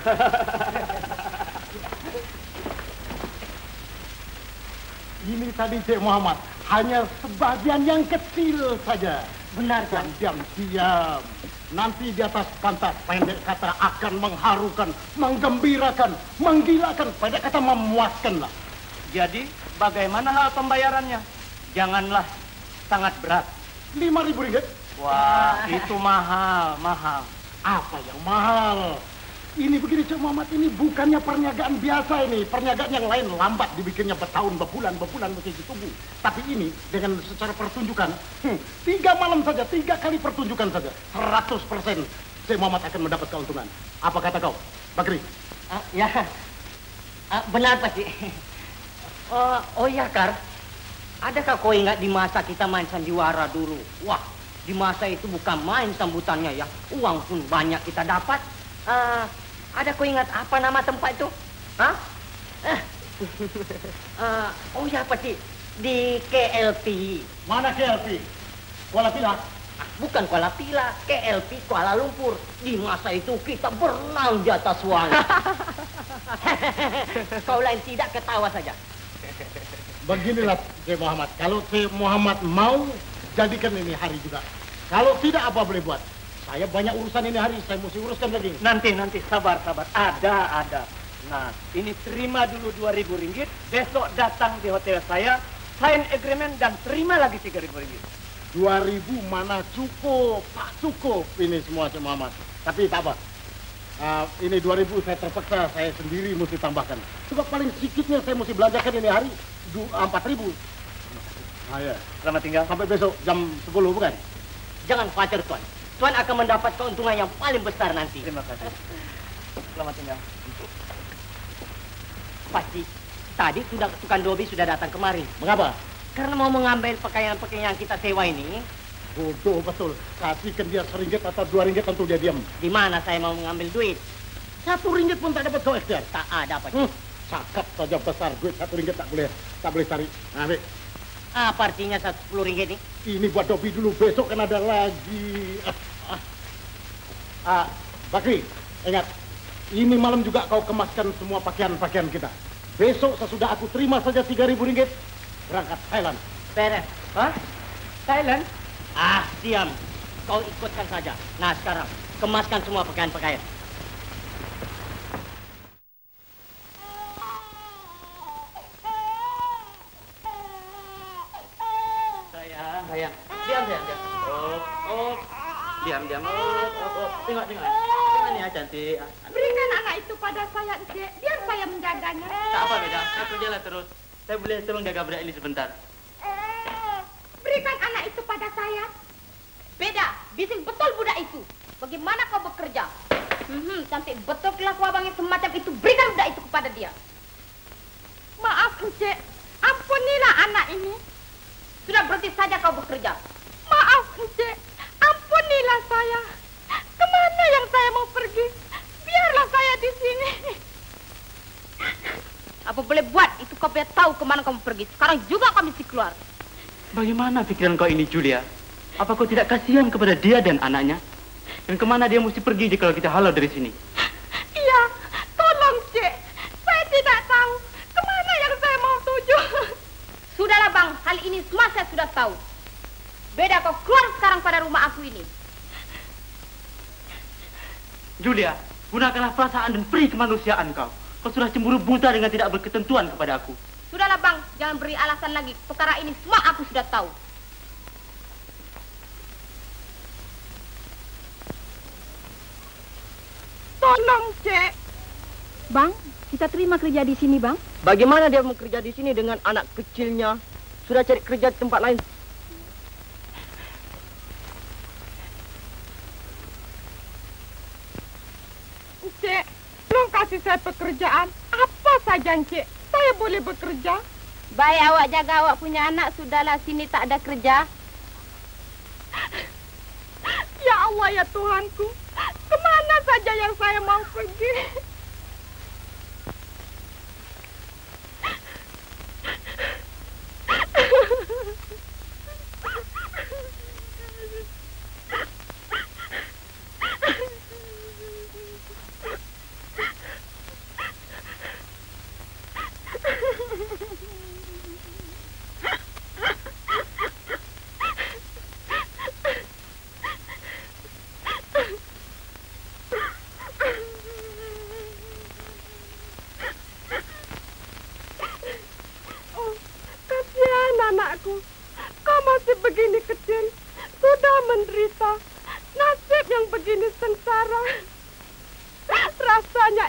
S7: Ini tadi Syekh Muhammad, hanya sebagian yang kecil saja.
S6: Benar,
S7: kan? Diam. Nanti di atas pentas pendek kata akan mengharukan, menggembirakan, menggilakan, pendek kata memuaskan lah.
S8: Jadi, bagaimana hal pembayarannya? Janganlah sangat berat.
S7: 5.000 ringgit.
S8: Wah, itu mahal.
S7: Apa yang mahal? Ini begini Cik Muhammad, ini bukannya perniagaan biasa ini. Perniagaan yang lain lambat dibikinnya bertahun, berbulan mesti ditunggu. Tapi ini dengan secara pertunjukan, 3 malam saja, 3 kali pertunjukan saja, 100% Cik Muhammad akan mendapat keuntungan. Apa kata kau, Bakri?
S6: Ya, benar Pak Cik. Oh ya Kar, adakah kau ingat di masa kita main sandiwara dulu? Wah, di masa itu bukan main sambutannya ya, uang pun banyak kita dapat. Ada kau ingat apa nama tempat itu? Hah? Oh ya Pak Cik, di KLP.
S7: Mana KLP? Kuala Pila?
S6: Bukan Kuala Pila, KLP Kuala Lumpur. Di masa itu kita berenang di atas sungai. Kau lain tidak ketawa saja.
S7: Beginilah Cik Muhammad, kalau Cik Muhammad mau jadikan ini hari juga. Kalau tidak apa boleh buat. Saya banyak urusan ini hari, saya mesti uruskan lagi.
S8: Nanti, sabar. Ada. Nah, ini terima dulu 2.000 ringgit. Besok datang di hotel saya, sign agreement dan terima lagi 3.000 ringgit.
S7: 2.000 mana cukup, tak cukup ini semua Cik Muhammad. Tapi tak apa. Ini 2.000 saya terpaksa, saya sendiri mesti tambahkan. Sebab paling sedikitnya saya mesti belanjakan ini hari 4.000. Ya.
S8: Selamat tinggal.
S7: Sampai besok jam 10 bukan?
S6: Jangan khawatir Tuan. Tuan akan mendapat keuntungan yang paling besar nanti.
S8: Terima kasih. Selamat tinggal.
S6: Pasti tadi tukang dobi sudah datang kemari.
S7: Mengapa?
S6: Karena mau mengambil pakaian-pakaian yang kita sewa ini.
S7: Bodoh betul. Kasihkan dia RM1 atau RM2 tentu dia diam.
S6: Di mana saya mau mengambil duit?
S7: RM1 pun tak dapat kau ikhtiar.
S6: Tak ada Pak Cik.
S7: Cakap saja besar duit RM1 tak boleh cari. Ambil.
S6: Apa artinya 10 ringgit ini?
S7: Ini buat dobi dulu, besok kan ada lagi. Bakri, ingat, ini malam juga kau kemaskan semua pakaian-pakaian kita. Besok sesudah aku terima saja RM3.000, berangkat Thailand.
S6: Beres. Hah? Thailand? Diam. Kau ikutkan saja. Nah sekarang, kemaskan semua pakaian-pakaian.
S8: Sayang. Diam. Diam. Tengok. Tengok ni cantik.
S1: Berikan anak itu pada saya, Encik. Biar saya menjaganya.
S8: Tak apa, Beda. Saya kerjalah terus. Saya boleh tolong jaga budak ini sebentar.
S1: Berikan anak itu pada saya.
S3: Beda, bising betul budak itu. Bagaimana kau bekerja? Cantik betul kelakuan abang yang semacam itu. Berikan budak itu kepada dia.
S1: Maaf, Encik. Ampunilah anak ini.
S3: Sudah berhenti saja kau bekerja.
S1: Maaf, Encik. Ampunilah saya. Kemana yang saya mau pergi? Biarlah saya di sini.
S3: Apa boleh buat, itu kau biar tahu kemana kamu pergi. Sekarang juga kau mesti keluar.
S8: Bagaimana pikiran kau ini, Julia? Apa kau tidak kasihan kepada dia dan anaknya? Dan kemana dia mesti pergi kalau kita halau dari sini?
S1: Iya, tolong, Cik. Saya tidak tahu kemana yang saya mau tuju.
S3: Sudahlah, Bang. Hal ini semua saya sudah tahu. Beda kau keluar sekarang pada rumah aku ini.
S8: Julia, gunakanlah perasaan dan peri kemanusiaan kau. Kau sudah cemburu buta dengan tidak berketentuan kepada aku.
S3: Sudahlah, Bang. Jangan beri alasan lagi. Perkara ini semua aku sudah tahu.
S1: Tolong, Cik.
S2: Bang, kita terima kerja di sini, Bang.
S6: Bagaimana dia mau kerja di sini dengan anak kecilnya? Sudah cari kerja di tempat lain.
S1: Cik, belum kasih saya pekerjaan. Apa saja, Cik. Saya boleh bekerja.
S3: Baik awak jaga awak punya anak. Sudahlah, sini tak ada kerja.
S1: Ya Allah, ya Tuhanku. Kemana saja yang saya mau pergi?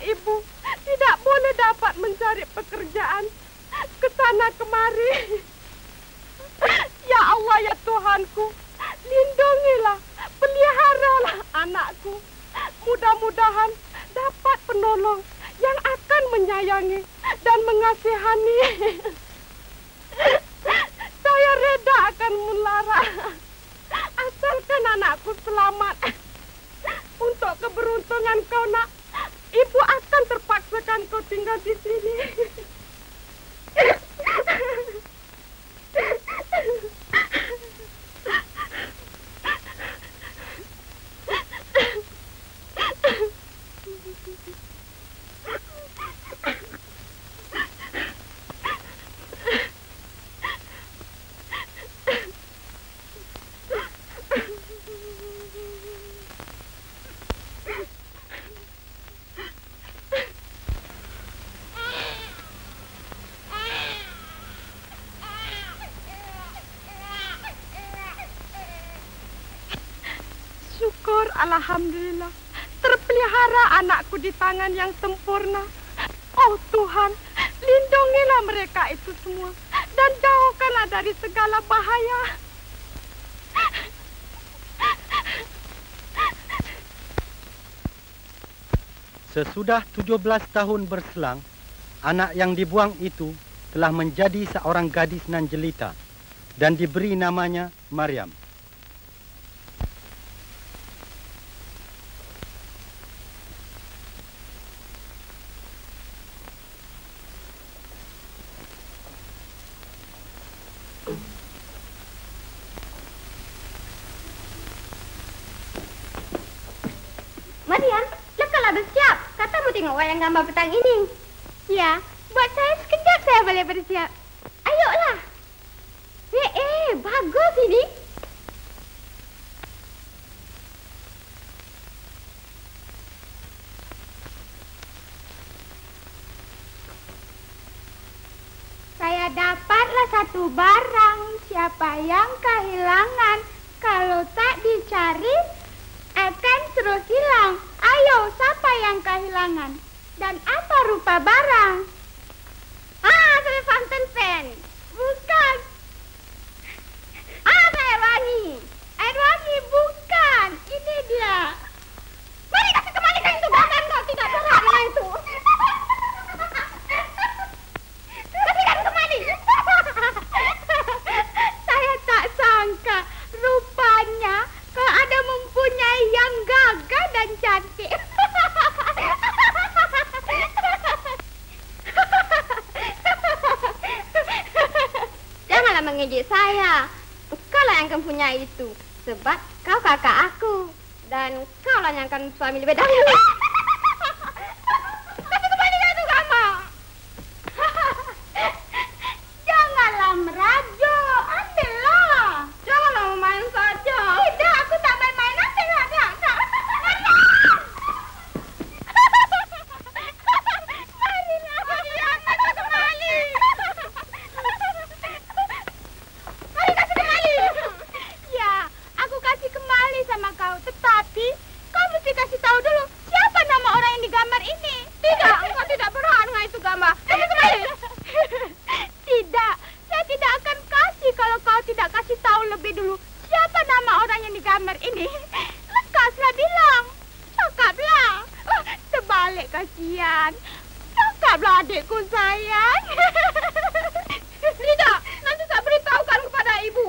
S1: Ibu tidak boleh dapat mencari pekerjaan ke sana kemari. Ya Allah, ya Tuhanku, lindungilah, peliharalah anakku. Mudah-mudahan dapat penolong yang akan menyayangi dan mengasihani. Saya reda akan melarang, asalkan anakku selamat. Untuk keberuntungan kau, Nak, Ibu akan terpaksakan kau tinggal di sini. Syukur, alhamdulillah, terpelihara anakku di tangan yang sempurna. Oh Tuhan, lindungilah mereka itu semua dan jauhkanlah dari segala bahaya.
S11: Sesudah 17 tahun berselang, anak yang dibuang itu telah menjadi seorang gadis nan jelita dan diberi namanya Maryam.
S3: Maryam, lekas bersiap. Katamu tengok wayang gambar petang ini. Ya, buat saya sekejap saya boleh bersiap. Ayolah. Bagus ini. Saya dapatlah satu barang. Siapa yang kehilangan, kalau tak dicari, akan terus hilang. Ayo, siapa yang kehilangan? Dan apa rupa barang? Saya fountain pen. Bukan. Air wangi. Air wangi, bukan. Ini dia. Mari kasih kembalikan itu barang kau tidak berat dengan itu. Kasihkan kembali. Saya tak sangka rupanya kau ada mempunyai yang gagah dan cantik. Janganlah mengejek saya. Kaulah yang akan punya itu. Sebab kau kakak aku. Dan kaulah yang akan suami lebih dahulu. Kasih kembalikan itu gambar. Janganlah merajuk. Ambillah. Janganlah main saja. Tidak, aku tak main-main. Ambillah. Sama kau, tetapi kau mesti kasih tahu dulu siapa nama orang yang digambar ini. Tidak, engkau tidak berhak dengan itu gambar. Kasih kembali. Tidak, saya tidak akan kasih kalau kau tidak kasih tahu lebih dulu siapa nama orang yang digambar ini. Lekaslah bilang, cakaplah. Terbalik kasihan. Cakaplah adikku sayang. Tidak, nanti saya beritahukan kepada ibu.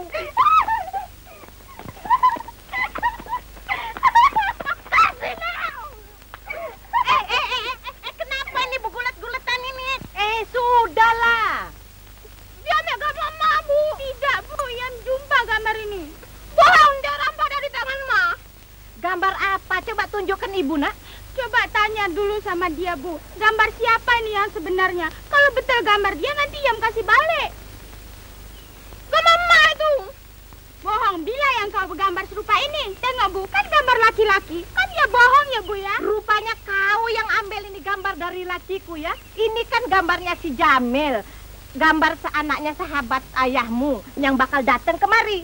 S3: Kenapa ini bergulat-gulatan ini? Sudahlah. Dia ambil gambar mak, Bu. Tidak, Bu, yang jumpa gambar ini. Bohong, dia rampas dari tangan mak. Gambar apa? Coba tunjukkan ibu, nak. Coba tanya dulu sama dia, Bu. Gambar siapa ini yang sebenarnya? Kalau betul gambar dia, nanti yang kasih balik. Gambar mak itu. Bohong, bila yang kau bergambar serupa ini. Tengok, Bu, kan gambar laki-laki. Kan ya bohong ya, Bu, ya. Rupanya kau yang ambil ini gambar dari lakiku, ya. Ini kan gambarnya si Jamil. Gambar seanaknya sahabat ayahmu yang bakal datang kemari.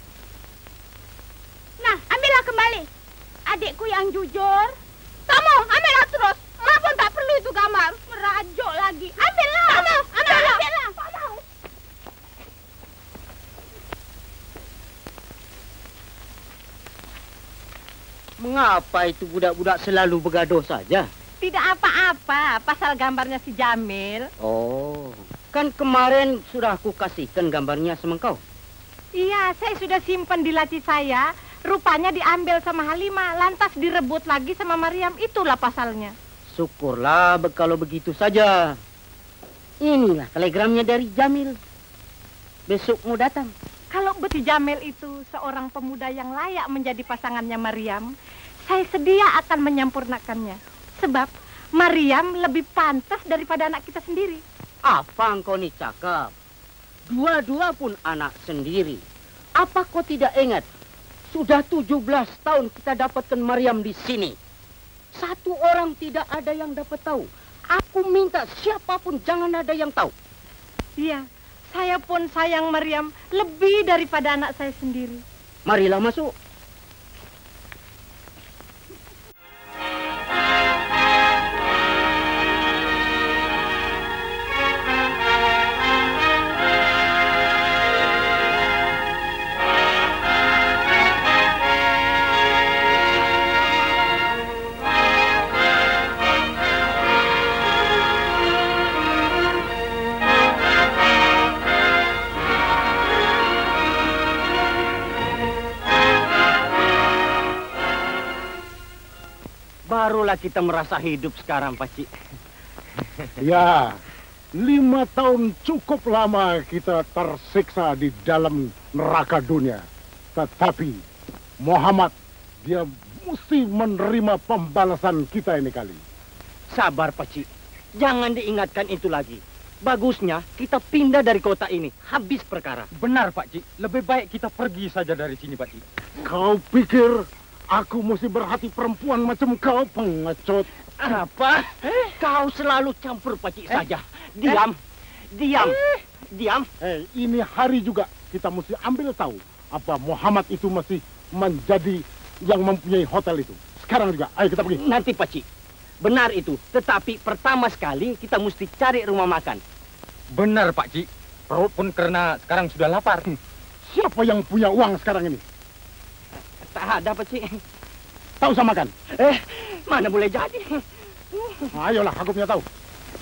S3: Nah, ambillah kembali. Adikku yang jujur. Kamu, ambillah terus. Mak pun tak perlu itu gambar. Merajuk lagi. Ambillah. Ambillah.
S6: Mengapa itu budak-budak selalu begaduh saja?
S3: Tidak apa-apa, pasal gambarnya si Jamil.
S6: Oh, kan kemarin sudah aku kasihkan gambarnya sama kau.
S1: Iya, saya sudah simpan di laci saya. Rupanya diambil sama Halimah, lantas direbut lagi sama Maryam. Itulah pasalnya.
S6: Syukurlah kalau begitu saja. Inilah telegramnya dari Jamil. Besok mau datang.
S1: Kalau si Jamil itu seorang pemuda yang layak menjadi pasangannya Maryam, saya sedia akan menyempurnakannya. Sebab Maryam lebih pantas daripada anak kita sendiri.
S6: Apa engkau nih cakap? Dua-dua pun anak sendiri. Apa kau tidak ingat? Sudah 17 tahun kita dapatkan Maryam di sini. Satu orang tidak ada yang dapat tahu. Aku minta siapapun jangan ada yang tahu.
S1: Iya, saya pun sayang Maryam lebih daripada anak saya sendiri.
S6: Marilah masuk. Barulah kita merasa hidup sekarang, Pakcik.
S7: Ya, 5 tahun cukup lama kita tersiksa di dalam neraka dunia. Tetapi Muhammad, dia mesti menerima pembalasan kita ini kali.
S6: Sabar, Pakcik. Jangan diingatkan itu lagi. Bagusnya kita pindah dari kota ini. Habis perkara.
S4: Benar, Pakcik. Lebih baik kita pergi saja dari sini, Pakcik.
S7: Kau pikir aku mesti berhati perempuan macam kau, pengecut?
S6: Apa? Kau selalu campur, Pakcik saja. Diam. Diam.
S7: Ini hari juga kita mesti ambil tahu apa Muhammad itu masih menjadi yang mempunyai hotel itu. Sekarang juga, ayo kita pergi.
S6: Nanti, Pakcik. Benar itu. Tetapi pertama sekali kita mesti cari rumah makan.
S4: Benar, Pakcik. Perut pun karena sekarang sudah lapar.
S7: Siapa yang punya uang sekarang ini?
S6: Tak ada, Pakcik.
S7: Tak usah makan.
S6: Mana boleh jadi.
S7: Ayolah, aku punya tahu.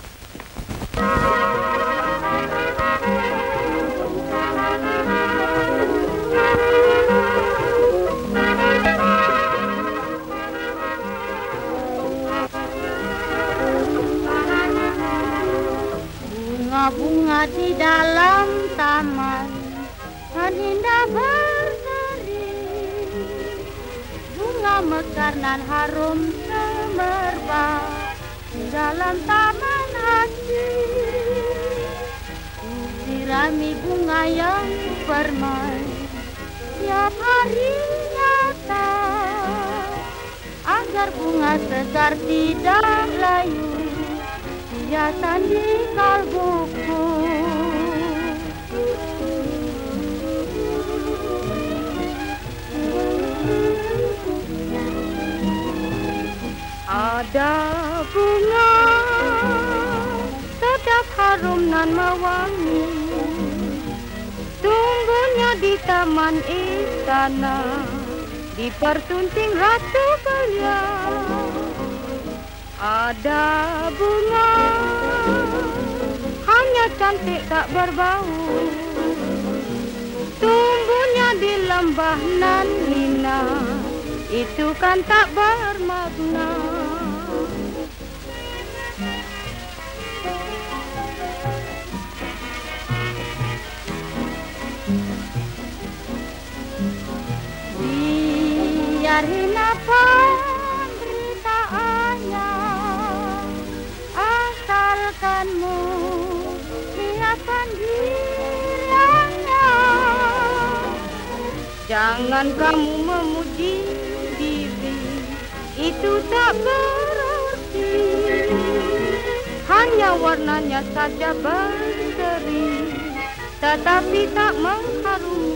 S9: Bunga-bunga di dalam taman indah berseri, bunga mekar nan harum semerbak di dalam taman hati. Sirami bunga yang permai tiap hari nyata, agar bunga segar tidak layu hiasan di kalbuku. Ada bunga sedap harum nan mewangi, tumbuhnya di taman istana, di pertunting ratu belia. Ada bunga hanya cantik tak berbau, tumbuhnya di lembah nan hina, itu kan tak bermakna. Biar hina penderitaannya, asalkanmu siapkan dirinya. Jangan kamu memuji diri, itu tak berarti, hanya warnanya saja berseri, tetapi tak mengharumi.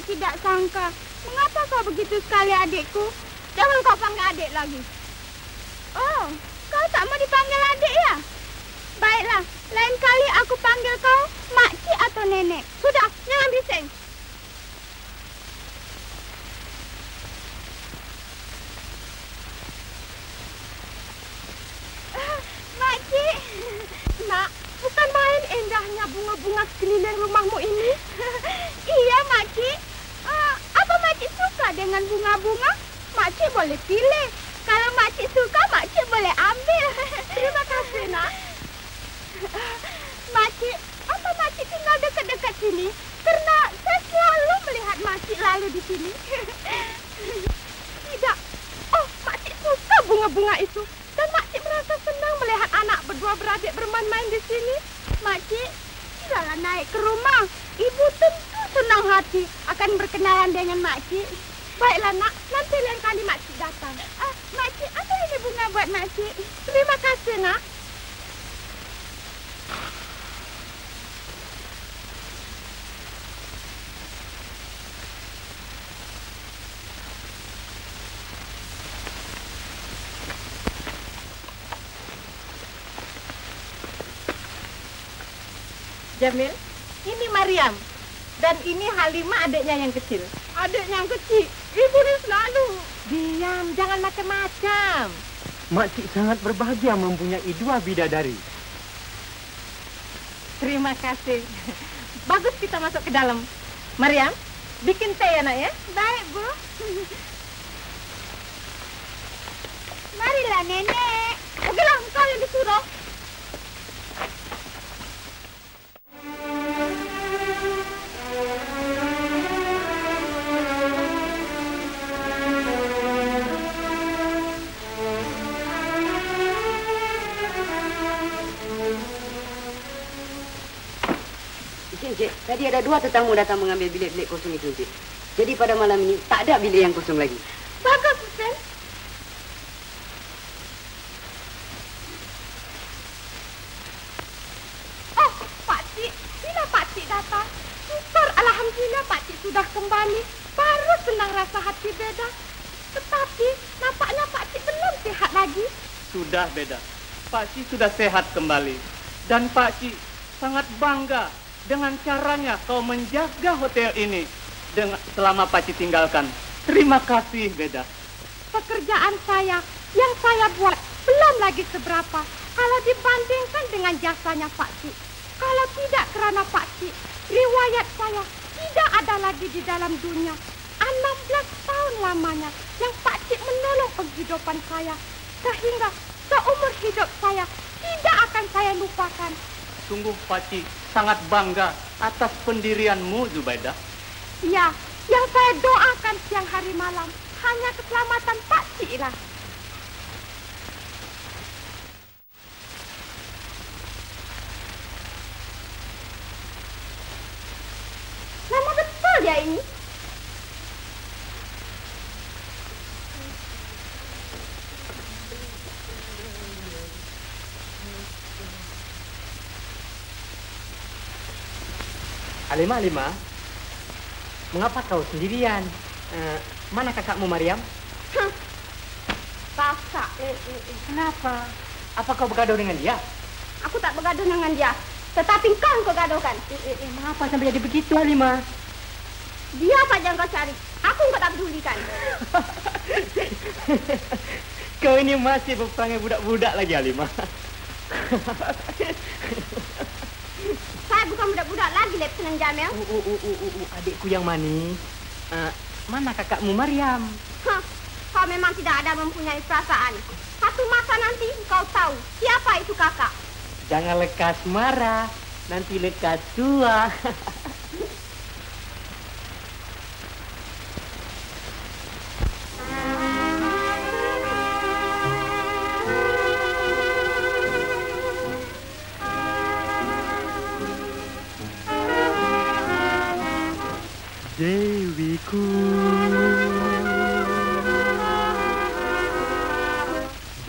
S1: tidak sangka. Mengapa kau begitu sekali adikku?
S3: Jangan kau panggil adik lagi.
S1: Oh, kau tak mau dipanggil adik ya? Baiklah, lain kali aku panggil kau makcik atau nenek.
S3: Sudah, jangan bising.
S1: Makcik, nak, bukan main indahnya bunga-bunga sekeliling rumahmu ini. Iya, makcik. Apa makcik suka dengan bunga-bunga? Makcik boleh pilih. Kalau makcik suka, makcik boleh ambil. Terima kasih, nak. Makcik, apa makcik tinggal dekat-dekat sini? Karena saya selalu melihat makcik lalu di sini. Tidak. Oh, makcik suka bunga-bunga itu. Dan makcik merasa senang melihat anak berdua beradik bermain-main di sini. Makcik, silakan naik ke rumah. Ibu tentu senang hati akan berkenalan dengan makcik. Baiklah, nak. Nanti lain kali makcik datang. Makcik, apa ini bunga buat makcik? Terima kasih, nak.
S3: Jamil, ini Mariam. Dan ini Halimah, adiknya yang kecil.
S1: Adiknya yang kecil? Ibu ini selalu.
S3: Diam, jangan macam-macam.
S4: Makcik sangat berbahagia mempunyai dua bidadari.
S3: Terima kasih. Bagus kita masuk ke dalam. Mariam, bikin teh ya, nak ya?
S1: Baik, Bu. Marilah, Nenek.
S3: Okelah, engkau yang disuruh.
S6: Encik, tadi ada 2 tetamu datang mengambil bilik-bilik kosong itu, Encik. Jadi pada malam ini tak ada bilik yang kosong lagi.
S1: Bagus, Hussein. Oh, Pakcik. Bila Pakcik datang? Syukur, alhamdulillah Pakcik sudah kembali. Baru senang rasa hati Beda. Tetapi nampaknya Pakcik belum sehat lagi.
S8: Sudah, Beda. Pakcik sudah sehat kembali. Dan Pakcik sangat bangga dengan caranya kau menjaga hotel ini selama Pakcik tinggalkan. Terima kasih, Beda.
S1: Pekerjaan saya yang saya buat belum lagi seberapa kalau dibandingkan dengan jasanya Pakcik. Kalau tidak kerana Pakcik, riwayat saya tidak ada lagi di dalam dunia. 16 tahun lamanya yang Pakcik menolong penghidupan saya. Sehingga seumur hidup saya tidak akan saya lupakan.
S8: Sungguh Pakcik sangat bangga atas pendirianmu, Zubaidah.
S1: Ya, yang saya doakan siang hari malam hanya keselamatan Pakcik lah. Lama betul ya ini.
S4: Halimah, mengapa kau sendirian? Mana kakakmu Mariam?
S1: Kakak.
S4: Kenapa? Apa kau bergaduh dengan dia?
S1: Aku tak bergaduh dengan dia. Tetapi kau yang kau gaduhkan.
S4: Mengapa sampai jadi begitu, Halimah?
S1: Dia saja yang kau cari. Aku enggak tak pedulikan.
S4: Kau ini masih berperangai budak-budak lagi, Halimah.
S1: Saya bukan budak-budak lagi, Lieutenant Jamil.
S4: Adikku yang manis. Mana kakakmu Mariam?
S1: Kau memang tidak ada mempunyai perasaan. Satu masa nanti kau tahu siapa itu kakak.
S4: Jangan lekas marah, nanti lekas tua. Dewiku,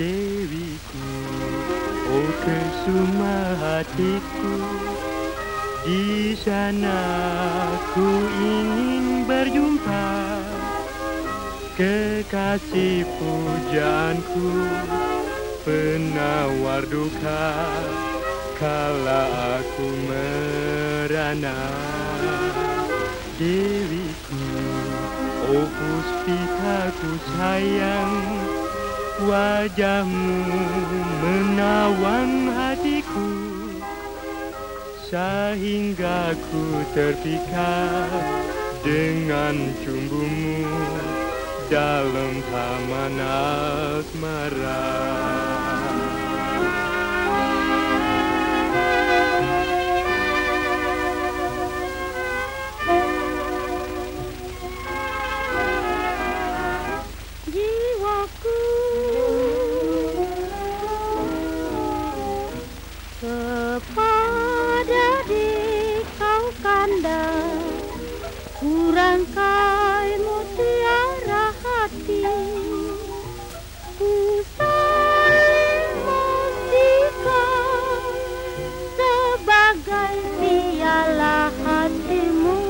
S4: Dewiku, oh kesuma hatiku,
S11: Di sana ku ingin berjumpa, kekasih pujaanku, penawar duka kala aku merana. Dewiku, oh puspitaku sayang, wajahmu menawan hatiku, sehingga ku terpikat dengan cumbumu dalam taman asmara.
S2: Jiwaku kepada di kau kanda, kurangkai mutiara hati, ku sayang mustika sebagai piala hatimu.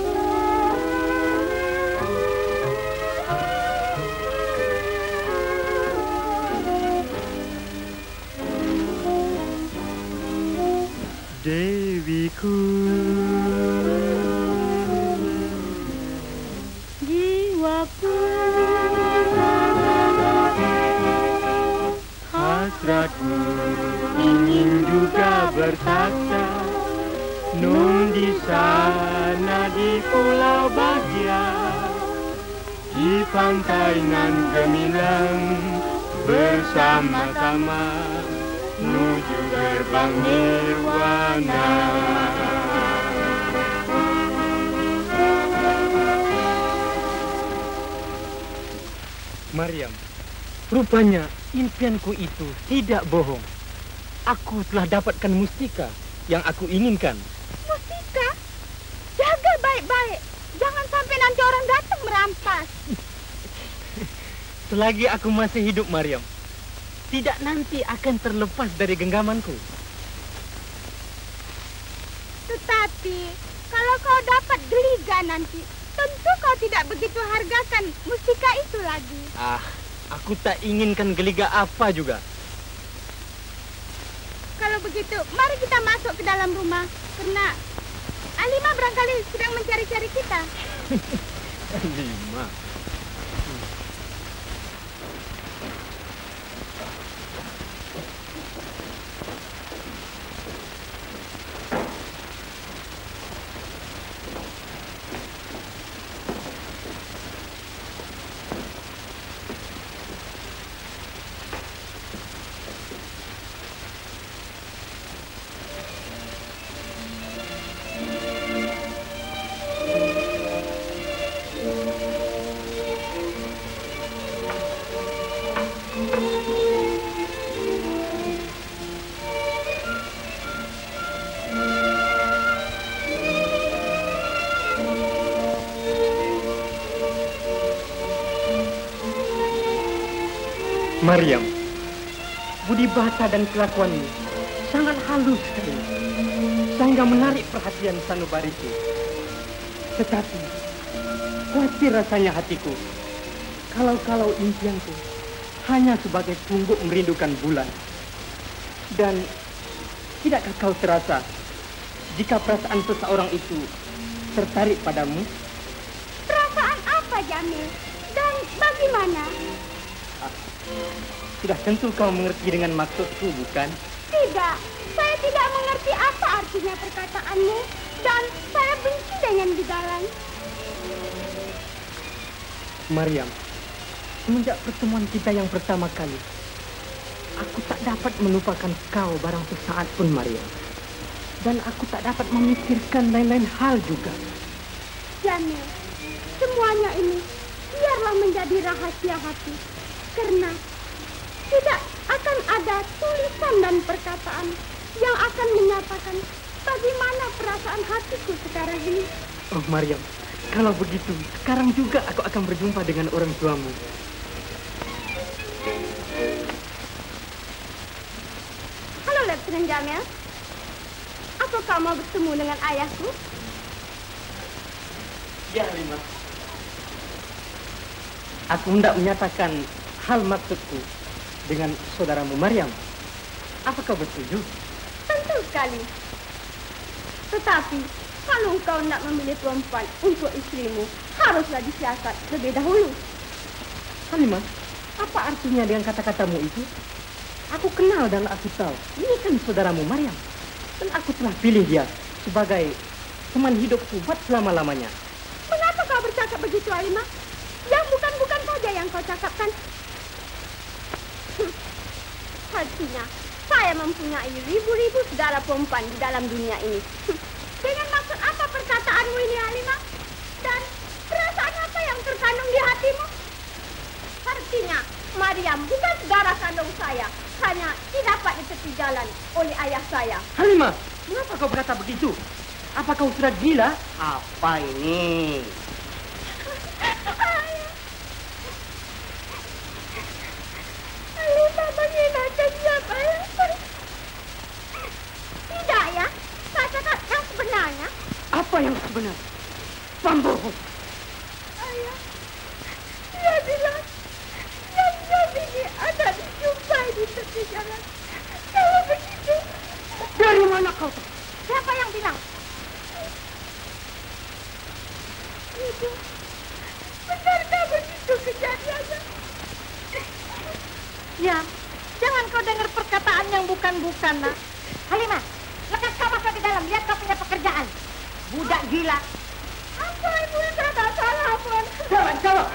S11: Dewiku,
S2: jiwaku,
S11: hasratku ingin juga bertakhta, nun di sana di pulau bahagia, di pantai nan gemilang bersama-sama menuju gerbang nirwana.
S4: Maryam, rupanya impianku itu tidak bohong. Aku telah dapatkan mustika yang aku inginkan.
S1: Mustika? Jaga baik-baik. Jangan sampai nanti orang datang merampas.
S4: Selagi aku masih hidup, Maryam, tidak nanti akan terlepas dari genggamanku.
S1: Tetapi, kalau kau dapat geliga nanti, tentu kau tidak begitu hargakan mustika itu lagi.
S4: Aku tak inginkan geliga apa juga.
S1: Kalau begitu, mari kita masuk ke dalam rumah. Karena Alima barangkali sedang mencari-cari kita.
S4: Alima. Maryam, budi bahasa dan kelakuanmu sangat halus sekali, sehingga menarik perhatian sanubariku. Tetapi, khawatir rasanya hatiku, kalau impianku hanya sebagai pungguk merindukan bulan. Dan, tidakkah kau terasa, jika perasaan seseorang itu tertarik padamu?
S1: Perasaan apa, Jamil? Dan bagaimana?
S4: Sudah tentu kau mengerti dengan maksudku, bukan?
S1: Tidak, saya tidak mengerti apa artinya perkataanmu. Dan saya benci dengan bidalan.
S4: Maryam, semenjak pertemuan kita yang pertama kali, aku tak dapat melupakan kau barang sesaat pun, Maryam. Dan aku tak dapat memikirkan lain-lain hal juga.
S1: Jamil, semuanya ini biarlah menjadi rahasia hati. Karena tidak akan ada tulisan dan perkataan yang akan menyatakan bagaimana perasaan hatiku sekarang ini.
S4: Oh, Maryam, kalau begitu, sekarang juga aku akan berjumpa dengan orang tuamu.
S1: Halo, Letnan Jamil. Aku
S2: Apa kau mau bertemu dengan ayahku?
S4: Ya, Halimah. Aku hendak menyatakan hal maksudku dengan saudaramu Maryam. Apa kau bersetuju?
S2: Tentu sekali. Tetapi, kalau kau nak memilih perempuan untuk istrimu, haruslah disiasat lebih dahulu.
S4: Halimah, apa artinya dengan kata-katamu itu? Aku kenal dan aku tahu, ini kan saudaramu Maryam. Dan aku telah pilih dia sebagai teman hidupku buat selama-lamanya.
S2: Mengapa kau bercakap begitu, Halimah? Yang bukan-bukan saja yang kau cakapkan. Artinya, saya mempunyai ribu-ribu saudara perempuan di dalam dunia ini. Dengan maksud apa perkataanmu ini, Halimah? Dan perasaan apa yang terkandung di hatimu? Artinya, Maryam bukan saudara kandung saya. Hanya didapat di tepi jalan oleh ayah saya.
S4: Halimah, mengapa kau berkata begitu? Apa kau sudah gila?
S6: Apa ini?
S2: Halimah menghinakan siapa ya? Tidak ya, saya cakap yang sebenarnya.
S4: Apa yang sebenarnya? Pembohong.
S2: Ayah, dia bilang yang ini ada dijumpai di tepi jalan. Kalau begitu,
S4: dari mana kau tahu?
S2: Siapa yang bilang? Itu, benarkah begitu kejadiannya?
S3: Ya, jangan kau dengar perkataan yang bukan-bukan, nak. Halimah, lekas kau masuk di dalam. Lihat kau punya pekerjaan. Budak gila.
S2: Apa ibu yang tak salah pun?
S4: Jangan.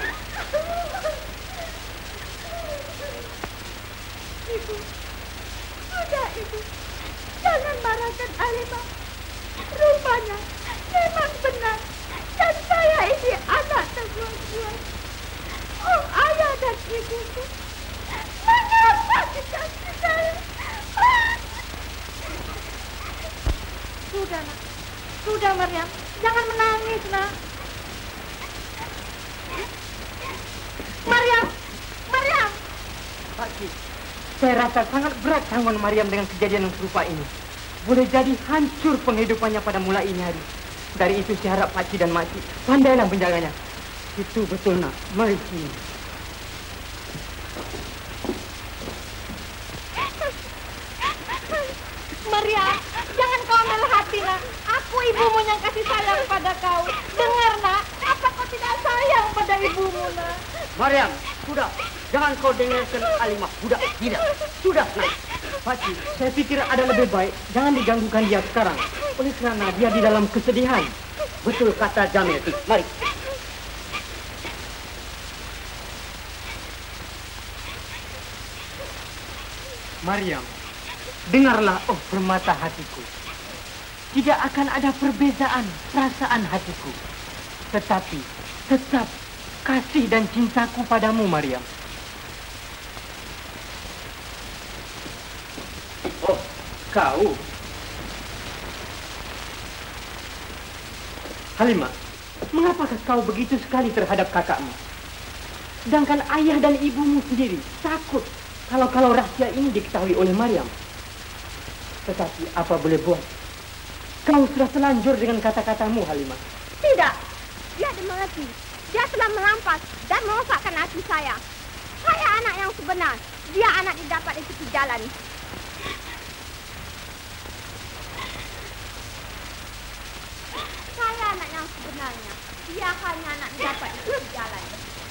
S2: Ibu, sudah ibu, jangan marahkan Halimah. Rupanya memang benar, dan saya ini anak terbuang-buang. Oh ayah dan ibuku, mengapa dikasih saya?
S3: Sudah, nak. Sudah, Maryam. Jangan menangis, nak. Maryam!
S4: Pakcik, saya rasa sangat berat tanggungan Maryam dengan kejadian yang serupa ini. Boleh jadi hancur penghidupannya pada mula ini hari. Dari itu saya harap Pakcik dan Makcik pandailah menjaganya. Itu betul, nak. Mari sini.
S3: Maryam, jangan kau ambil hati, nak. Aku ibumu yang kasih sayang pada kau. Dengar, nak. Apa kau tidak sayang pada ibumu, nak?
S6: Maryam, sudah. Jangan kau dengarkan Halimah. Budak gila. Sudah, nak.
S4: Pakcik, saya pikir ada lebih baik jangan diganggukan dia sekarang. Oleh kerana dia di dalam kesedihan.
S6: Betul kata Jamil. Mari.
S4: Maryam, dengarlah oh permata hatiku. Tidak akan ada perbezaan perasaan hatiku. Tetapi tetap kasih dan cintaku padamu, Maryam.
S6: Oh, kau.
S4: Halimah, mengapakah kau begitu sekali terhadap kakakmu? Sedangkan ayah dan ibumu sendiri takut kalau rahasia ini diketahui oleh Maryam. Tetapi apa boleh buat? Kau sudah telanjur dengan kata-katamu, Halimah.
S2: Tidak, dia dimengerti. Dia telah merampas dan merosakkan hati saya. Saya anak yang sebenar. Dia anak didapat di tepi jalan. Saya anak yang sebenarnya. Dia hanya anak didapat di tepi jalan.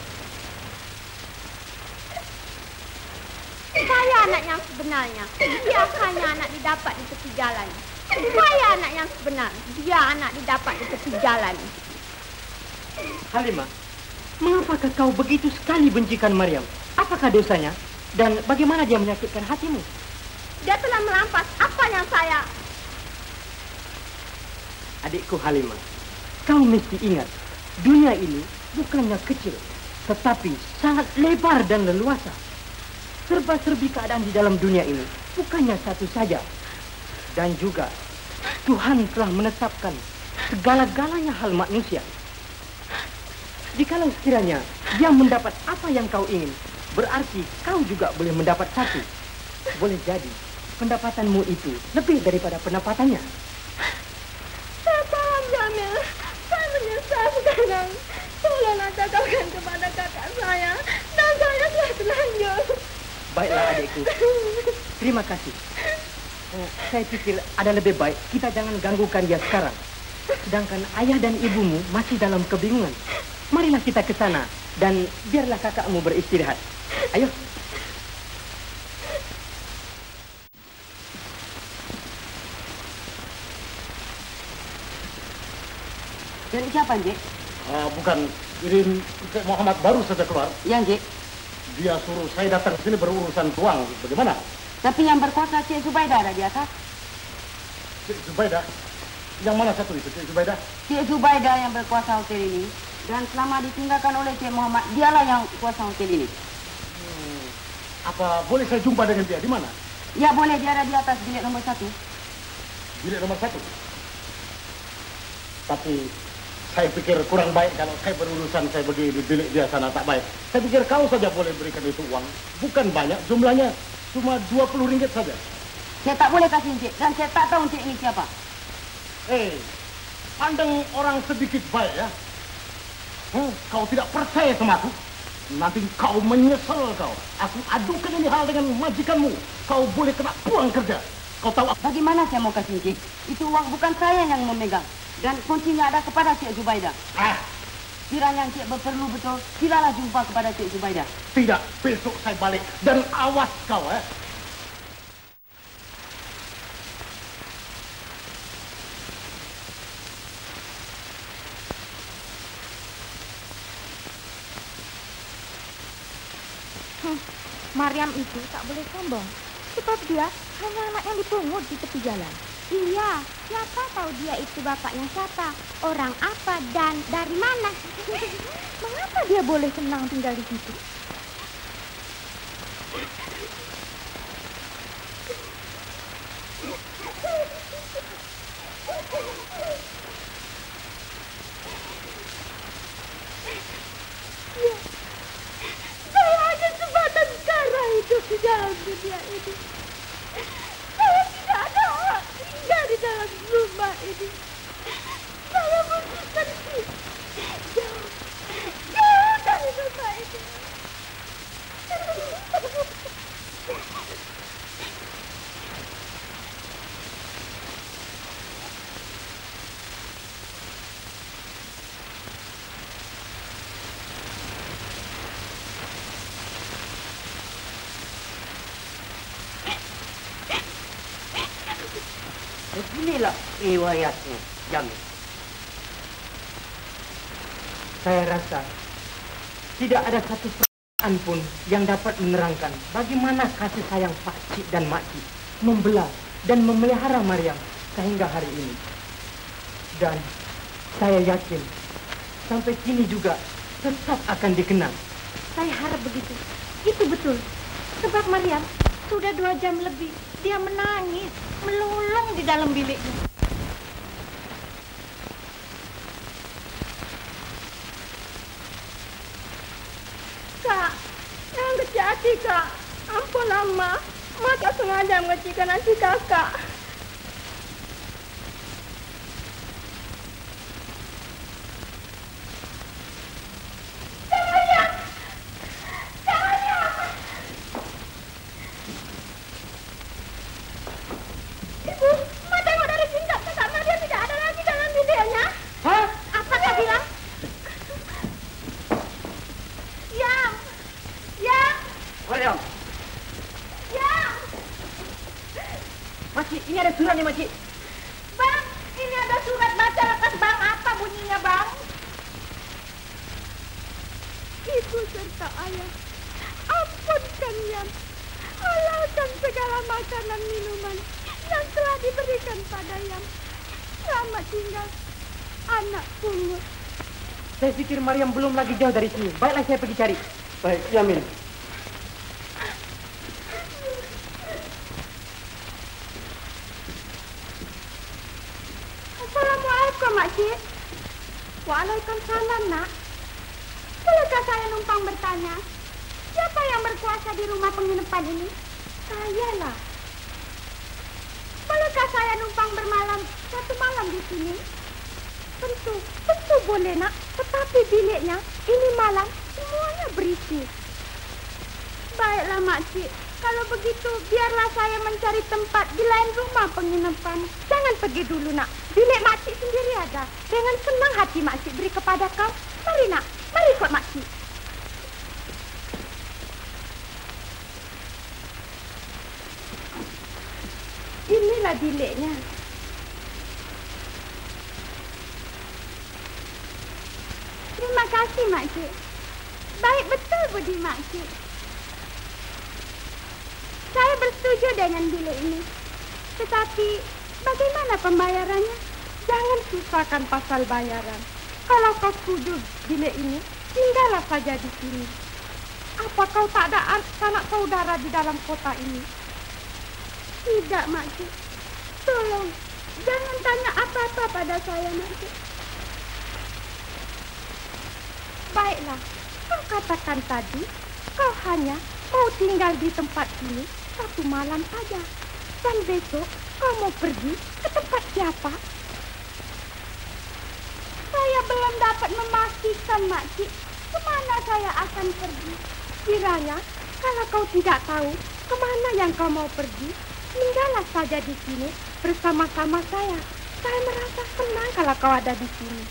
S2: Saya anak yang sebenarnya. Dia hanya anak didapat di tepi jalan. Saya anak yang sebenar. Dia anak didapat di tepi jalan.
S4: Halimah, mengapakah kau begitu sekali bencikan Maryam? Apakah dosanya? Dan bagaimana dia menyakitkan hatimu?
S2: Dia telah merampas apa yang saya...
S4: Adikku Halimah, kau mesti ingat, dunia ini bukannya kecil, tetapi sangat lebar dan leluasa. Serba-serbi keadaan di dalam dunia ini bukannya satu saja. Dan juga Tuhan telah menetapkan segala-galanya hal manusia. Jikalau sekiranya dia mendapat apa yang kau ingin, berarti kau juga boleh mendapat satu. Boleh jadi pendapatanmu itu lebih daripada pendapatannya.
S2: dosa sekarang. Tolonglah katakan kepada kakak saya, dan saya telah terlanjur.
S4: Baiklah adikku, terima kasih. Saya pikir ada lebih baik kita jangan ganggukan dia sekarang. Sedangkan ayah dan ibumu masih dalam kebingungan. Marilah kita ke sana dan biarlah kakakmu beristirahat. Ayo.
S6: Dan siapa, Encik?
S7: Bukan, ini Encik Muhammad baru saja keluar.
S6: Iya, Encik.
S7: Dia suruh saya datang ke sini berurusan uang. Bagaimana?
S6: Tapi yang berkuasa Cik Zubaida ada di atas.
S7: Cik Zubaida? Yang mana satu itu, Cik Zubaida?
S6: Cik Zubaida yang berkuasa hotel ini. Dan selama ditinggalkan oleh Cik Muhammad, dialah yang kuasa hotel ini.
S7: Apa boleh saya jumpa dengan dia? Di mana?
S6: Ya, boleh. Dia ada di atas bilik nomor 1.
S7: Bilik nomor 1? Tapi saya pikir kurang baik kalau saya berurusan saya pergi di bilik dia sana, tak baik. Saya pikir kau saja boleh berikan itu uang. Bukan banyak, jumlahnya cuma 20 ringgit saja.
S6: Saya tak boleh kasih Encik, dan saya tak tahu Encik ini siapa.
S7: Pandang orang sedikit baik ya. Kau tidak percaya sama aku? Nanti kau menyesal kau. Aku adukan ini hal dengan majikanmu. Kau boleh kena pulang kerja. Kau tahu apa?
S6: Bagaimana saya mau kasih Encik? Itu uang bukan saya yang memegang. Dan kuncinya ada kepada Cik Zubaida. Kiranya Encik berperlu betul, silalah jumpa kepada Cik Zubaida.
S7: Tidak, besok saya balik. Dan awas kau
S3: Maryam itu tak boleh sombong. Sebab dia hanya anak yang dipungut di tepi jalan. Iya, siapa tahu dia itu bapaknya siapa, orang apa, dan dari mana. Mengapa dia boleh senang tinggal di situ?
S2: Ya, saya hanya sebatas sekarang hidup di dalam dunia ini. Saya tidak ada hak tinggal di dalam rumah ini. Saya mesti pergi jauh dari rumah ini.
S6: Beginilah riwayatnya, Jamil.
S4: Saya rasa tidak ada satu perkataan pun yang dapat menerangkan bagaimana kasih sayang Pak Cik dan Mak Cik membelah dan memelihara Maryam sehingga hari ini. Dan saya yakin sampai kini juga tetap akan dikenang.
S2: Saya harap begitu. Itu betul. Sebab Maryam sudah 2 jam lebih dia menangis, melulung di dalam biliknya. Kak, yang terjadi Kak. Ampunlah Ma, Ma tak sengaja mengecilkan hati Kakak.
S4: Makcik, ini ada surat nih, Makcik.
S3: Bang, ini ada surat, baca lekas Bang. Apa bunyinya, Bang?
S2: Ibu serta ayah, ampunkan Yam. Halalkan segala makanan minuman yang telah diberikan pada Yam. Selamat tinggal, anak pungut.
S4: Saya pikir Maryam belum lagi jauh dari sini. Baiklah saya pergi cari. Baik, Yamin.
S2: Assalamualaikum, Makcik. Waalaikumsalam, Nak. Bolehkah saya numpang bertanya, siapa yang berkuasa di rumah penginapan ini? Sayalah. Bolehkah saya numpang bermalam 1 malam di sini?
S1: Tentu boleh nak. Tetapi biliknya ini malam semuanya berisi.
S2: Baiklah makcik, kalau begitu biarlah saya mencari tempat di lain rumah penginapan.
S1: Jangan pergi dulu nak. Bilik makcik sendiri ada. Dengan senang hati makcik beri kepada kau. Mari nak, mari ikut makcik. Inilah biliknya.
S2: Terima kasih makcik. Baik betul budi makcik. Saya bersetuju dengan bilik ini. Tetapi bagaimana pembayarannya?
S1: Jangan susahkan pasal bayaran. Kalau kau setuju bilik ini, tinggallah saja di sini. Apa kau tak ada sanak saudara di dalam kota ini?
S2: Tidak, makcik. Tolong, jangan tanya apa-apa pada saya, makcik.
S1: Baiklah, kau katakan tadi, kau hanya mau tinggal di tempat ini 1 malam saja. Dan besok kau mau pergi ke tempat siapa?
S2: Saya belum dapat memastikan, makcik, kemana saya akan pergi.
S1: Kiranya, kalau kau tidak tahu kemana yang kau mau pergi, tinggallah saja di sini bersama-sama saya. Saya merasa senang kalau kau ada di sini.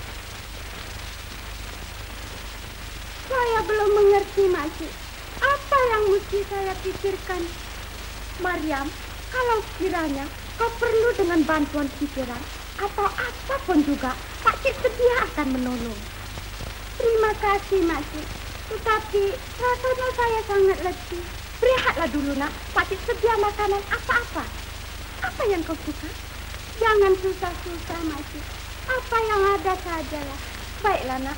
S2: Saya belum mengerti, makcik. Apa yang mesti saya pikirkan?
S1: Maryam, kalau kiranya kau perlu dengan bantuan pikiran atau apapun juga, makcik sedia akan menolong.
S2: Terima kasih, makcik. Tetapi rasanya saya sangat letih.
S1: Berehatlah dulu nak, makcik sedia makanan apa-apa. Apa yang kau suka?
S2: Jangan susah-susah, makcik. Apa yang ada sajalah.
S1: Baiklah nak.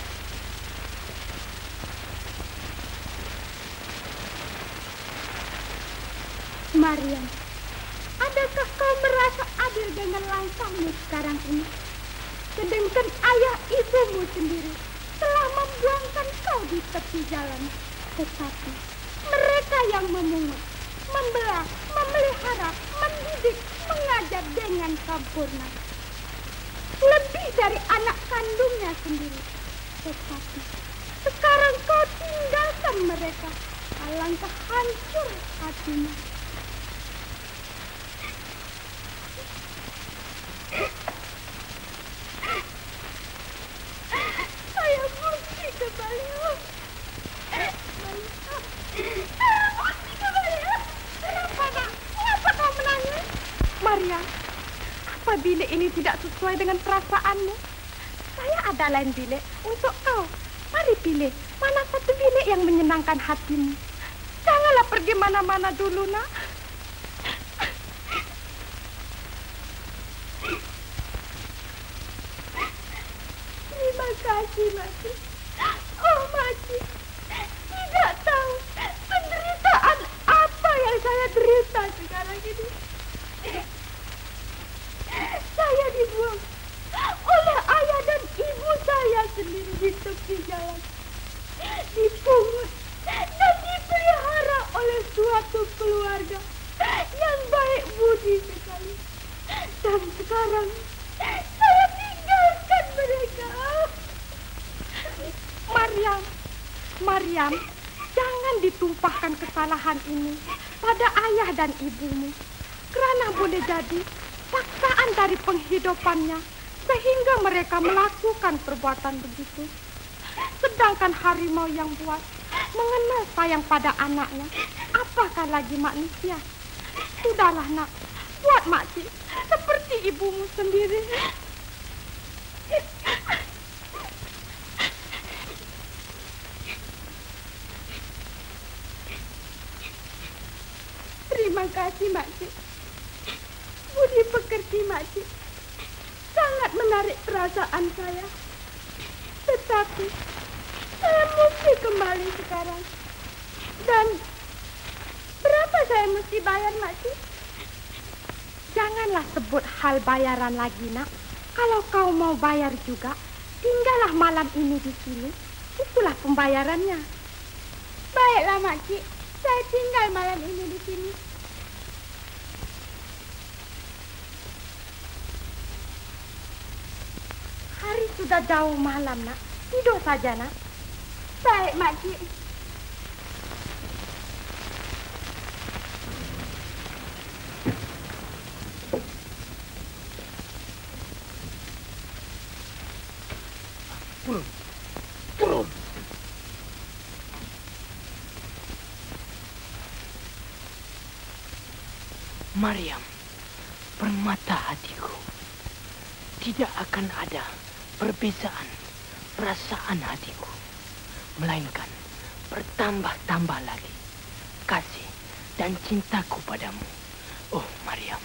S2: Maryam, adakah kau merasa adil dengan langkahmu sekarang ini? Sedangkan ayah ibumu sendiri telah membuangkan kau di tepi jalan. Tetapi mereka yang memungut, membelah, memelihara, mendidik, mengajar dengan sempurna. Lebih dari anak kandungnya sendiri. Tetapi sekarang kau tinggalkan mereka. Alangkah hancur hatimu. Saya mesti kembali.
S1: Kenapa kau menangis? Maria, apa bilik ini tidak sesuai dengan perasaanmu? Saya ada lain bilik untuk kau. Mari pilih mana satu bilik yang menyenangkan hatimu. Janganlah pergi mana-mana dulu, nak.
S2: Terima kasih, makcik. Oh, makcik, tidak tahu penderitaan apa yang saya derita sekarang ini. Saya dibuang oleh ayah dan ibu saya sendiri di tepi jalan. Dipungut dan dipelihara oleh suatu keluarga yang baik budi sekali. Dan sekarang saya tinggalkan mereka.
S1: Maryam, jangan ditumpahkan kesalahan ini pada ayah dan ibumu. Kerana boleh jadi paksaan dari penghidupannya sehingga mereka melakukan perbuatan begitu. Sedangkan harimau yang buat mengenal sayang pada anaknya, apakah lagi manusia? Sudahlah nak, buat makcik seperti ibumu sendiri.
S2: Terima kasih, makcik. Budi pekerti makcik sangat menarik perasaan saya. Tetapi saya mesti kembali sekarang. Dan berapa saya mesti bayar, makcik?
S1: Janganlah sebut hal bayaran lagi, nak. Kalau kau mau bayar juga, tinggallah malam ini di sini. Itulah pembayarannya.
S2: Baiklah, makcik. Saya tinggal malam ini di sini.
S1: sudah jauh malam, nak. Tidur saja, nak.
S3: Baik, Makcik.
S7: Turun.
S4: Maryam, permata hatiku. Tidak akan ada perbezaan perasaan hatiku, melainkan bertambah-tambah lagi kasih dan cintaku padamu. Oh, Maryam.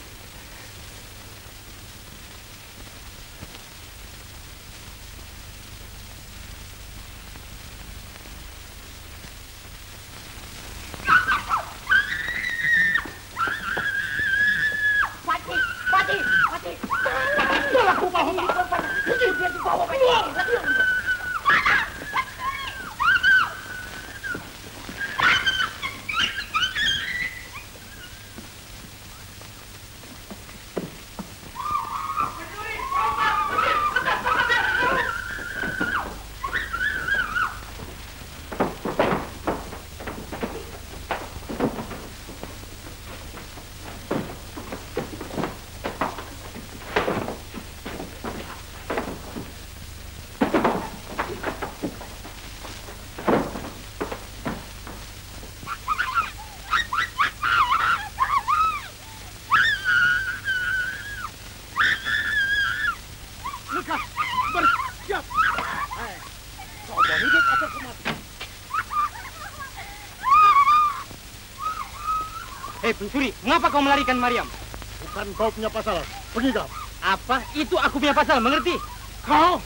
S8: Hei pencuri, mengapa kau melarikan Maryam?
S7: Bukan kau punya pasal. Pergi kau.
S8: Apa? Itu aku punya pasal, mengerti?
S7: Kau?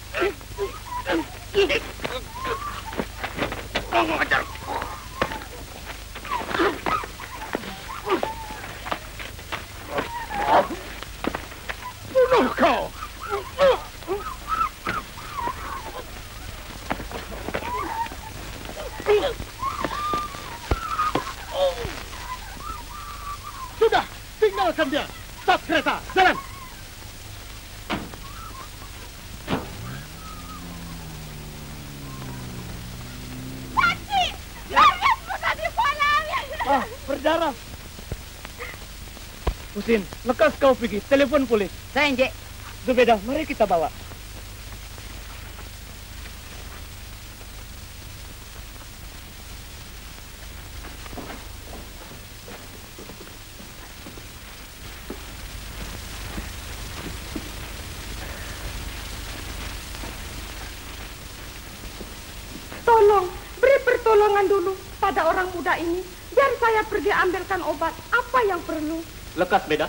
S7: Kau mengajar. Bunuh kau. Sudah, tinggalkan dia. Stop kereta, jalan.
S3: Makcik, Maryam sudah dibuang.
S8: Ah, berdarah. Husin, lekas kau pergi. Telepon polis.
S6: Saya, Encik.
S8: Zubeda, mari kita bawa.
S1: Tolong, beri pertolongan dulu pada orang muda ini. Biar saya pergi ambilkan obat apa yang perlu.
S8: Lekas, Beda.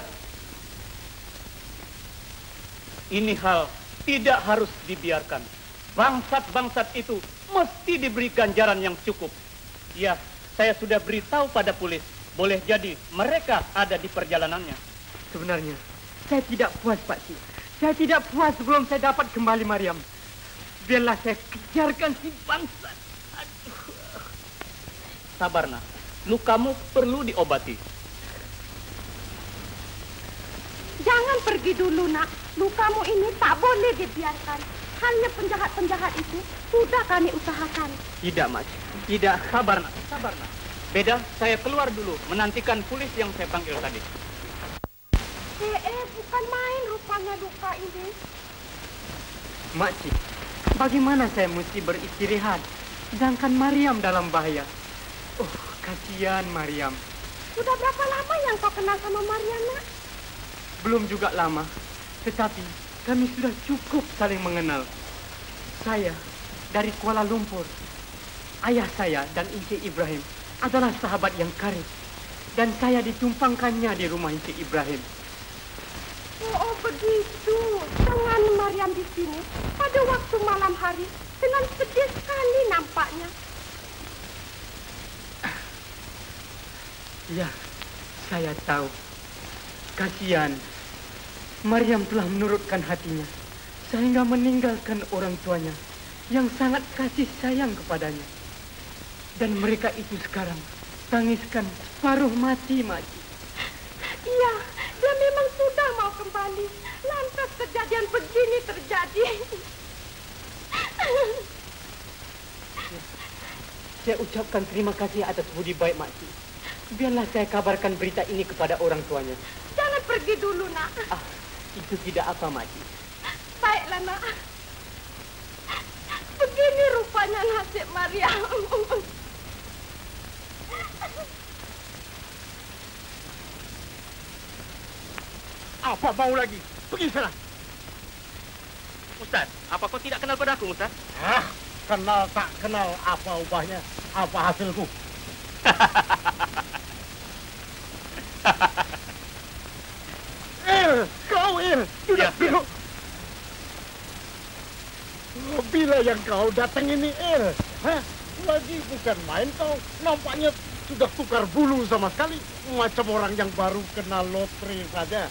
S8: Ini hal tidak harus dibiarkan. Bangsat-bangsat itu mesti diberi ganjaran yang cukup. Ya, saya sudah beritahu pada polis. Boleh jadi mereka ada di perjalanannya.
S4: Sebenarnya, saya tidak puas, Pak Cik. Saya tidak puas sebelum saya dapat kembali Maryam. Biarlah saya kejarkan si bangsat. Aduh.
S8: Sabar, nak. Lukamu perlu diobati.
S1: Jangan pergi dulu, nak. Lukamu ini tak boleh dibiarkan. Hanya penjahat-penjahat itu sudah kami usahakan.
S8: Tidak, Mak. Tidak. Sabar, nak. Sabar, nak. Beda, saya keluar dulu menantikan polis yang saya panggil tadi.
S1: Bukan main rupanya luka ini.
S4: Makcik, bagaimana saya mesti beristirahat sedangkan Maryam dalam bahaya? Oh, kasihan Maryam.
S1: Sudah berapa lama yang kau kenal sama Maryam, nak?
S4: Belum juga lama, tetapi kami sudah cukup saling mengenal. Saya dari Kuala Lumpur. Ayah saya dan Encik Ibrahim adalah sahabat yang karib. Dan saya ditumpangkannya di rumah Encik Ibrahim.
S1: Oh, begitu. Dengan Maryam di sini pada waktu malam hari dengan sedih sekali nampaknya.
S4: Ya, saya tahu. Kasihan. Maryam telah menurutkan hatinya sehingga meninggalkan orang tuanya yang sangat kasih sayang kepadanya. Dan mereka itu sekarang tangiskan separuh mati, Makcik.
S1: Iya, dia memang sudah mau kembali. Lantas kejadian begini terjadi.
S4: Saya ucapkan terima kasih atas budi baik makcik. Biarlah saya kabarkan berita ini kepada orang tuanya.
S1: Jangan pergi dulu, nak.
S4: Itu tidak apa, makcik.
S1: Baiklah, nak. Begini rupanya nasib Maria.
S7: Apa mau lagi? Pergi sana.
S8: Ustaz, apa kau tidak kenal padaku, Ustaz?
S7: Kenal tak kenal, apa ubahnya? Apa hasilku? Kau sudah biru. Bila yang kau datang ini, lagi bukan main kau. Nampaknya sudah tukar bulu sama sekali. Macam orang yang baru kenal lotre saja.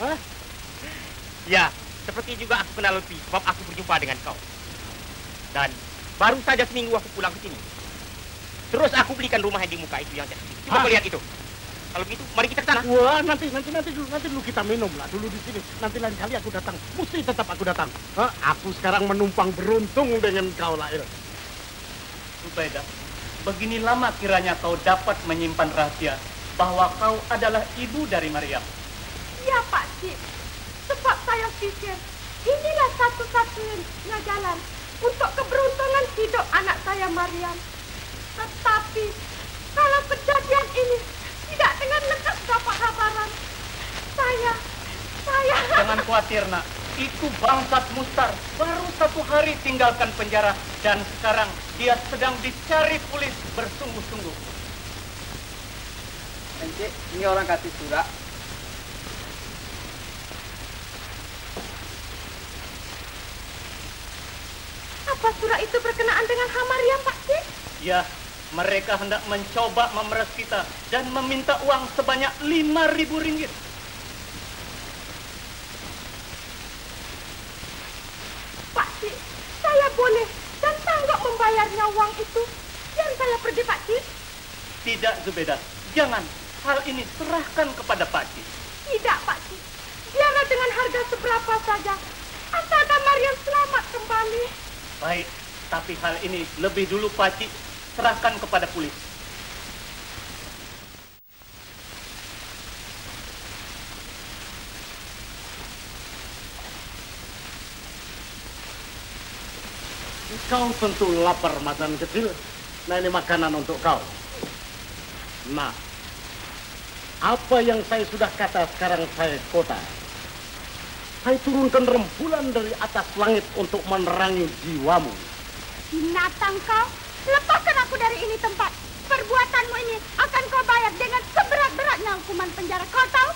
S8: Ya, seperti juga aku kenal lebih sebab aku berjumpa dengan kau. Dan baru saja seminggu aku pulang ke sini. Terus aku belikan rumah yang di muka itu yang jadi. Coba kau lihat itu. Kalau begitu, mari kita ke sana.
S7: Wah, nanti dulu kita minum lah dulu di sini. Nanti lain kali aku datang. Mesti tetap aku datang. Aku sekarang menumpang beruntung dengan kau, Lail.
S8: Zubaidah, begini lama kiranya kau dapat menyimpan rahasia bahwa kau adalah ibu dari Maryam.
S1: Ya, Pak Cik. Sebab saya pikir inilah satu-satunya jalan untuk keberuntungan hidup anak saya Maryam. Tetapi kalau kejadian ini tidak dengan lekas dapat kabaran, saya...
S8: Jangan khawatir, nak. Itu bangsat Mustar baru 1 hari tinggalkan penjara dan sekarang dia sedang dicari polis bersungguh-sungguh.
S10: Encik, ini orang kasih surat.
S1: Apa surat itu berkenaan dengan Maryam, Pak Cik?
S8: Ya, mereka hendak mencoba memeras kita dan meminta uang sebanyak 5.000 ringgit.
S1: Pak Cik, saya boleh dan sanggup membayarnya uang itu. Biar saya pergi, Pak Cik.
S8: Tidak, Zubaidah. Jangan. Hal ini serahkan kepada Pak Cik.
S1: Tidak, Pak Cik. Biarlah dengan harga seberapa saja. Asalkan Maryam selamat kembali.
S8: Baik, tapi hal ini lebih dulu Pak Cik serahkan kepada polis.
S7: Kau tentu lapar, macan kecil. Nah, ini makanan untuk kau. Nah, apa yang saya sudah kata sekarang saya kota. Saya turunkan rembulan dari atas langit untuk menerangi jiwamu.
S1: Binatang kau, lepaskan aku dari ini tempat. Perbuatanmu ini akan kau bayar dengan seberat-beratnya hukuman penjara. Kau tahu?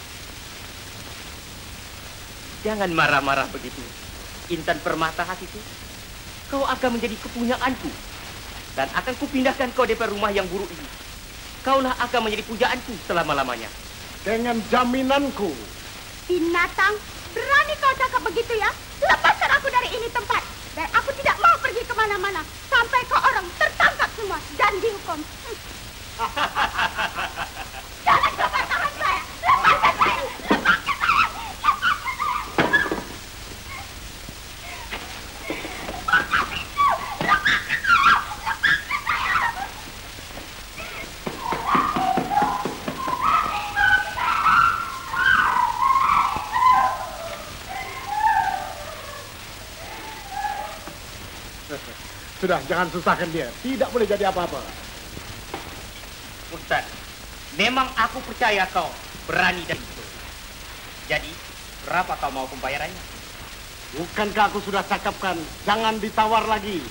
S8: Jangan marah-marah begitu. Intan Permata Hatiku, kau akan menjadi kepunyaanku. Dan akan kupindahkan kau dari rumah yang buruk ini. Kaulah akan menjadi pujaanku selama-lamanya.
S7: Dengan jaminanku.
S1: Binatang, berani kau cakap begitu ya? Lepaskan aku dari ini tempat. Dan aku tidak mau pergi kemana-mana. Sampai kau orang tertangkap semua dan dihukum. Jangan coba tahan saya. Lepaskan saya. Lepaskan saya. Lepaskan itu. Lepaskan saya. Lepaskan saya.
S7: Sudah, jangan susahkan dia. Tidak boleh jadi apa-apa.
S8: Ustaz, memang aku percaya kau berani dan itu. Jadi, berapa kau mau pembayarannya?
S7: Bukankah aku sudah cakapkan, jangan ditawar lagi.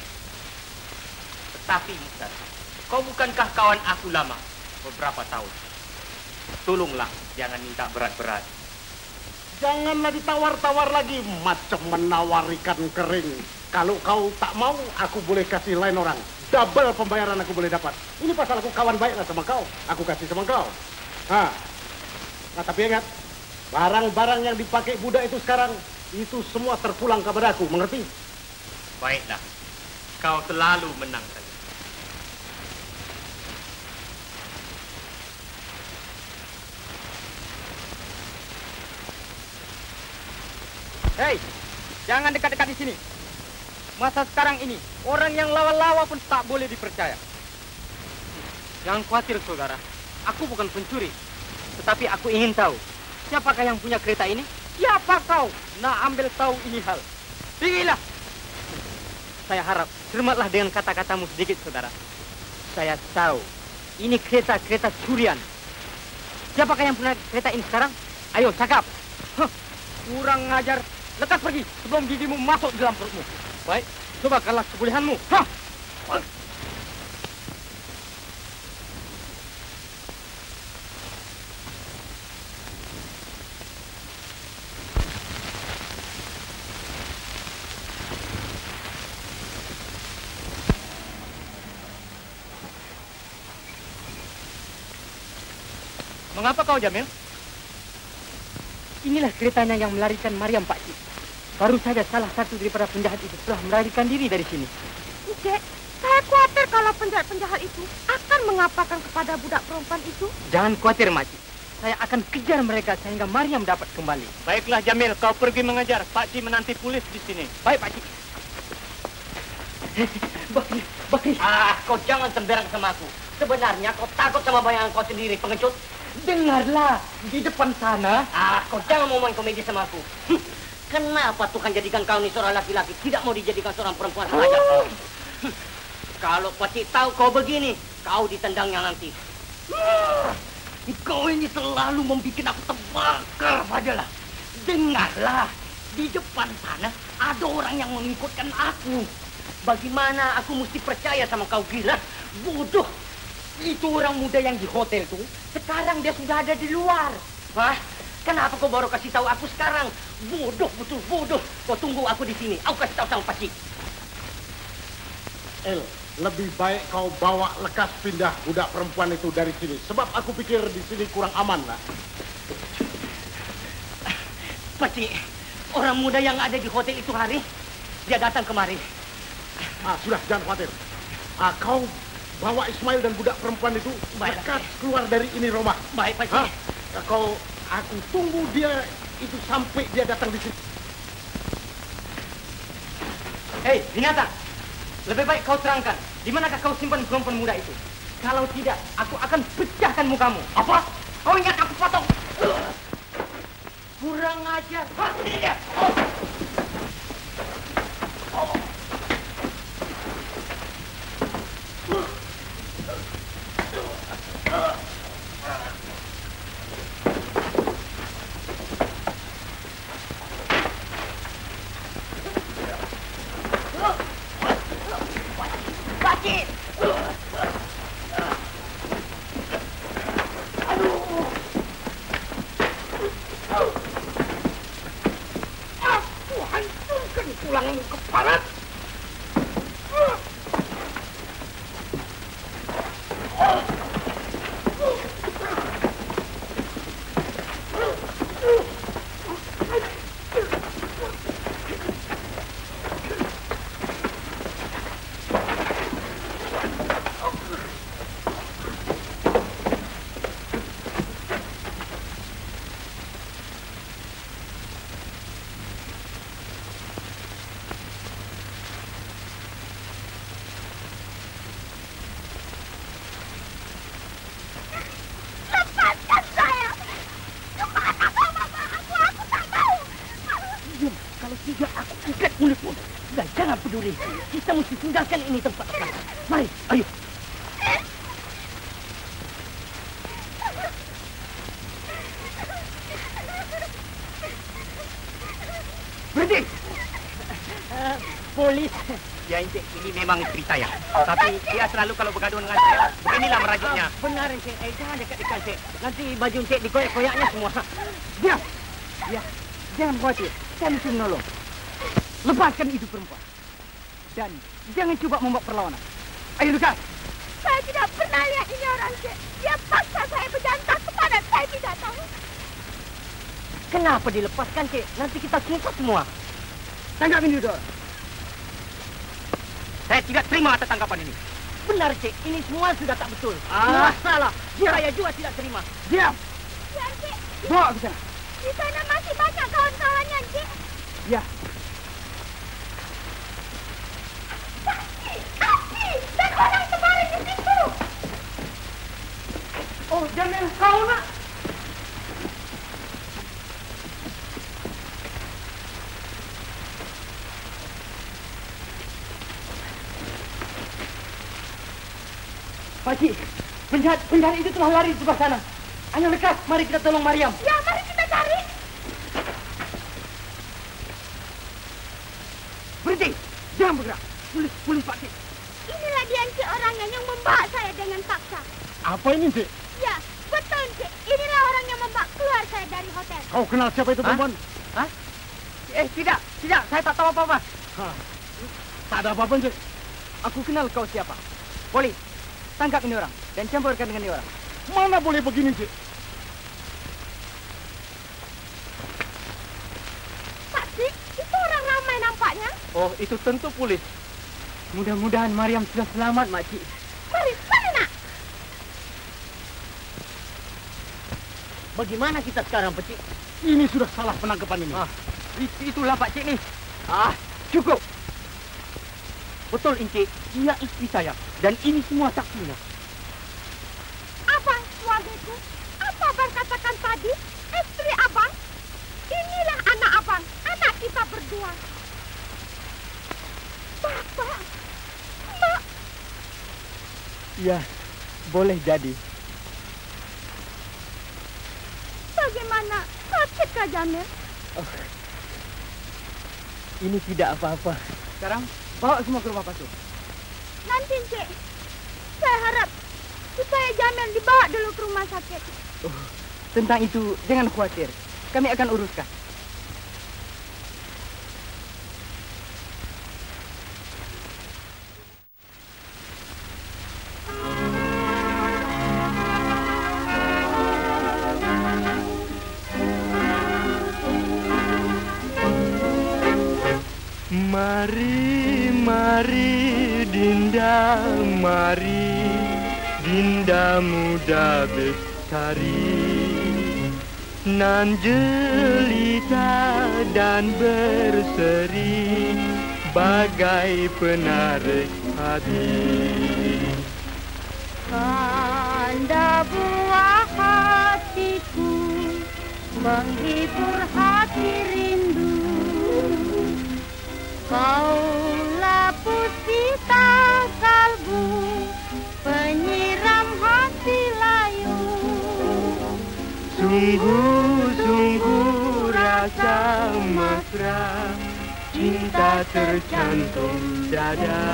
S8: Tetapi, Ustaz, kau bukankah kawan aku lama, beberapa tahun? Tolonglah, jangan minta berat-berat.
S7: Janganlah ditawar-tawar lagi, macam menawar ikan kering. Kalau kau tak mau, aku boleh kasih lain orang. Double pembayaran aku boleh dapat. Ini pasal aku kawan baiklah sama kau. Aku kasih sama kau. Nah, tapi ingat, barang-barang yang dipakai budak itu sekarang, itu semua terpulang kepada aku, mengerti?
S8: Baiklah, kau selalu menang saja.
S10: Hei, jangan dekat-dekat di sini.
S8: Masa sekarang ini, orang yang lawa-lawa pun tak boleh dipercaya. Jangan khawatir, saudara. Aku bukan pencuri. Tetapi aku ingin tahu, siapakah yang punya kereta ini? Siapa kau? Nak ambil tahu ini hal. Pergilah. Saya harap, cermatlah dengan kata-katamu sedikit, saudara. Saya tahu, ini kereta-kereta curian. Siapakah yang punya kereta ini sekarang? Ayo, cakap. Kurang ngajar. Lekas pergi sebelum gigimu masuk dalam perutmu. Baik, coba kalah kebolehanmu. Mengapa kau, Jamil? Inilah keretanya yang melarikan Mariam, Pak Cik. Baru saja salah satu daripada penjahat itu telah melarikan diri dari sini.
S1: Cik, saya khawatir kalau penjahat-penjahat itu akan mengapakan kepada budak perempuan itu.
S8: Jangan khawatir, Makcik. Saya akan kejar mereka sehingga Mariam dapat kembali. Baiklah, Jamil. Kau pergi mengejar. Pak Cik menanti polis di sini. Baik, Pak Cik.
S6: Bakri. Kau jangan sembarang sama aku. Sebenarnya kau takut sama bayangan kau sendiri, pengecut.
S8: Dengarlah, di depan sana.
S6: Kau jangan mau main komedi sama aku. Kenapa Tuhan jadikan kau ini seorang laki-laki, tidak mau dijadikan seorang perempuan saja? Kalau Pak Cik tahu kau begini, kau ditendangnya nanti. Kau ini selalu membuat aku terbakar, Fadalah. Dengarlah, di depan sana ada orang yang mengikutkan aku. Bagaimana aku mesti percaya sama kau, gila? Bodoh. Itu orang muda yang di hotel tuh, sekarang dia sudah ada di luar. Hah? Kenapa kau baru kasih tahu aku sekarang? Bodoh, betul bodoh. Kau tunggu aku di sini. Aku kasih tahu sama Pak Cik.
S7: El, lebih baik kau bawa lekas pindah budak perempuan itu dari sini. Sebab aku pikir di sini kurang aman lah.
S6: Pak Cik, orang muda yang ada di hotel itu hari, dia datang kemari.
S7: Sudah, jangan khawatir. Kau bawa Ismail dan budak perempuan itu lekas keluar dari ini rumah.
S6: Baik, Pak Cik.
S7: Aku tunggu dia itu sampai dia datang di sini.
S8: Hei, binatang. Lebih baik kau terangkan, di manakah kau simpan perempuan muda itu? Kalau tidak, aku akan pecahkan mukamu.
S6: Apa? Kau ingat aku potong? Kurang ajar. Iya. Kita mesti tinggalkan ini tempat sekarang. Mari, ayo. Berhenti. Polis.
S8: Ya, Encik, ini memang cerita ya. Tapi dia selalu kalau bergaduh dengan saya, beginilah merajutnya.
S6: Benar, Encik. Jangan dekat-dekat, Encik. Nanti baju Encik dikoyak-koyaknya semua. Diam. Ya, jangan khawatir. Saya mesti menolong. Lepaskan itu perempuan. Dan jangan coba membuat perlawanan. Ayo, Lukas.
S1: Saya tidak pernah lihat ini orang, Cik. Dia paksa saya berjantak kepada saya tidak tahu.
S6: Kenapa dilepaskan, Cik? Nanti kita sungguh semua. Tangkap ini, Dor.
S8: Saya tidak terima atas tangkapan ini.
S6: Benar, Cik. Ini semua sudah tak betul.
S8: Salah.
S6: Saya juga tidak terima.
S1: Diam. Ya, Cik.
S6: Bawa ke sana.
S1: Di sana masih banyak kawan-kawannya, Cik.
S6: Ya.
S4: Oh, Jamil, kau nak? Pakcik, penjahat itu telah lari di sebelah sana. Ayo lekas, mari kita tolong Mariam.
S3: Ya, mari kita cari.
S4: Berhenti, jangan bergerak. Polis, Pakcik.
S2: Inilah dia Encik orangnya yang membawa saya dengan paksa.
S7: Apa ini, Cik?
S2: Ya, betul Encik. Inilah orang yang membawa keluar saya dari hotel.
S7: Kau kenal siapa itu perempuan?
S4: Hah? Tidak. Saya tak tahu apa-apa.
S7: Tak ada apa-apa, Cik.
S4: Aku kenal kau siapa. Polis, tangkap ini orang dan campurkan dengan ini orang.
S7: Mana boleh begini, Cik?
S2: Pakcik, itu orang ramai nampaknya.
S8: Oh, itu tentu polis.
S4: Mudah-mudahan Mariam sudah selamat, Makcik.
S2: Mari, nak.
S6: Bagaimana kita sekarang, Pakcik?
S7: Ini sudah salah penangkapan ini.
S4: Itulah Pakcik nih.
S8: Cukup. Betul, Encik. Dia istri saya. Dan ini semua saksinya.
S2: Abang, suamiku. Apa abang katakan tadi? Istri abang? Inilah anak abang. Anak kita berdua. Bapak. Mak.
S4: Ya, boleh jadi.
S2: Bagaimana? Sakitkah Jamil?
S4: Oh, ini tidak apa-apa. Sekarang bawa semua ke rumah Pak Su.
S2: Nanti, Cik. Saya harap supaya Jamil dibawa dulu ke rumah sakit.
S4: Oh, tentang itu jangan khawatir. Kami akan uruskan.
S11: Mari Dinda, mari Dinda muda bestari, nan jelita dan berseri bagai penarik hati.
S9: Anda buah hatiku, menghibur hati rindu. Kaulah pusita kalbu, penyiram hati layu.
S11: Sungguh-sungguh rasa mesra, cinta tercantum dada.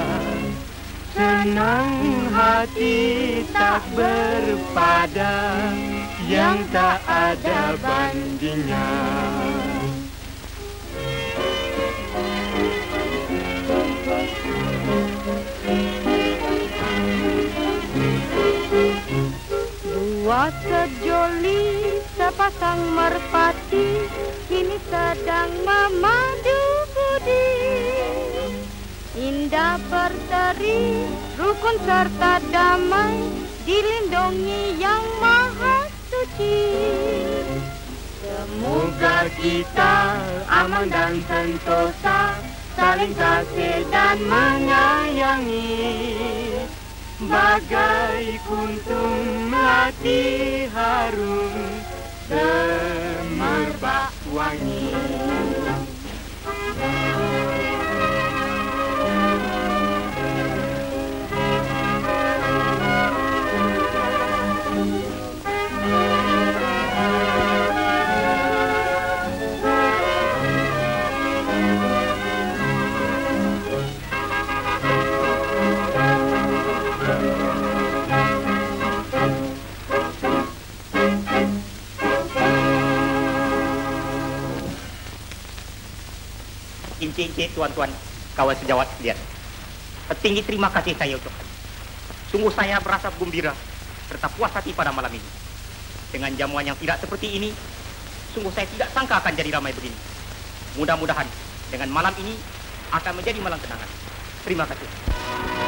S11: Senang hati tak berpadang, yang tak ada bandingnya.
S9: Dua sejoli sepasang merpati, kini sedang memadu budi. Indah berseri, rukun serta damai, dilindungi yang maha suci.
S11: Semoga kita aman dan sentosa, saling kasih dan menyayangi. Bagai kuntum melati harum, semerbak wangi.
S8: Encik, tuan-tuan, kawan sejawat sekalian. Setinggi terima kasih saya ucapkan. Sungguh saya merasa gembira serta puas hati pada malam ini. Dengan jamuan yang tidak seperti ini, sungguh saya tidak sangka akan jadi ramai begini. Mudah-mudahan dengan malam ini akan menjadi malam kenangan. Terima kasih.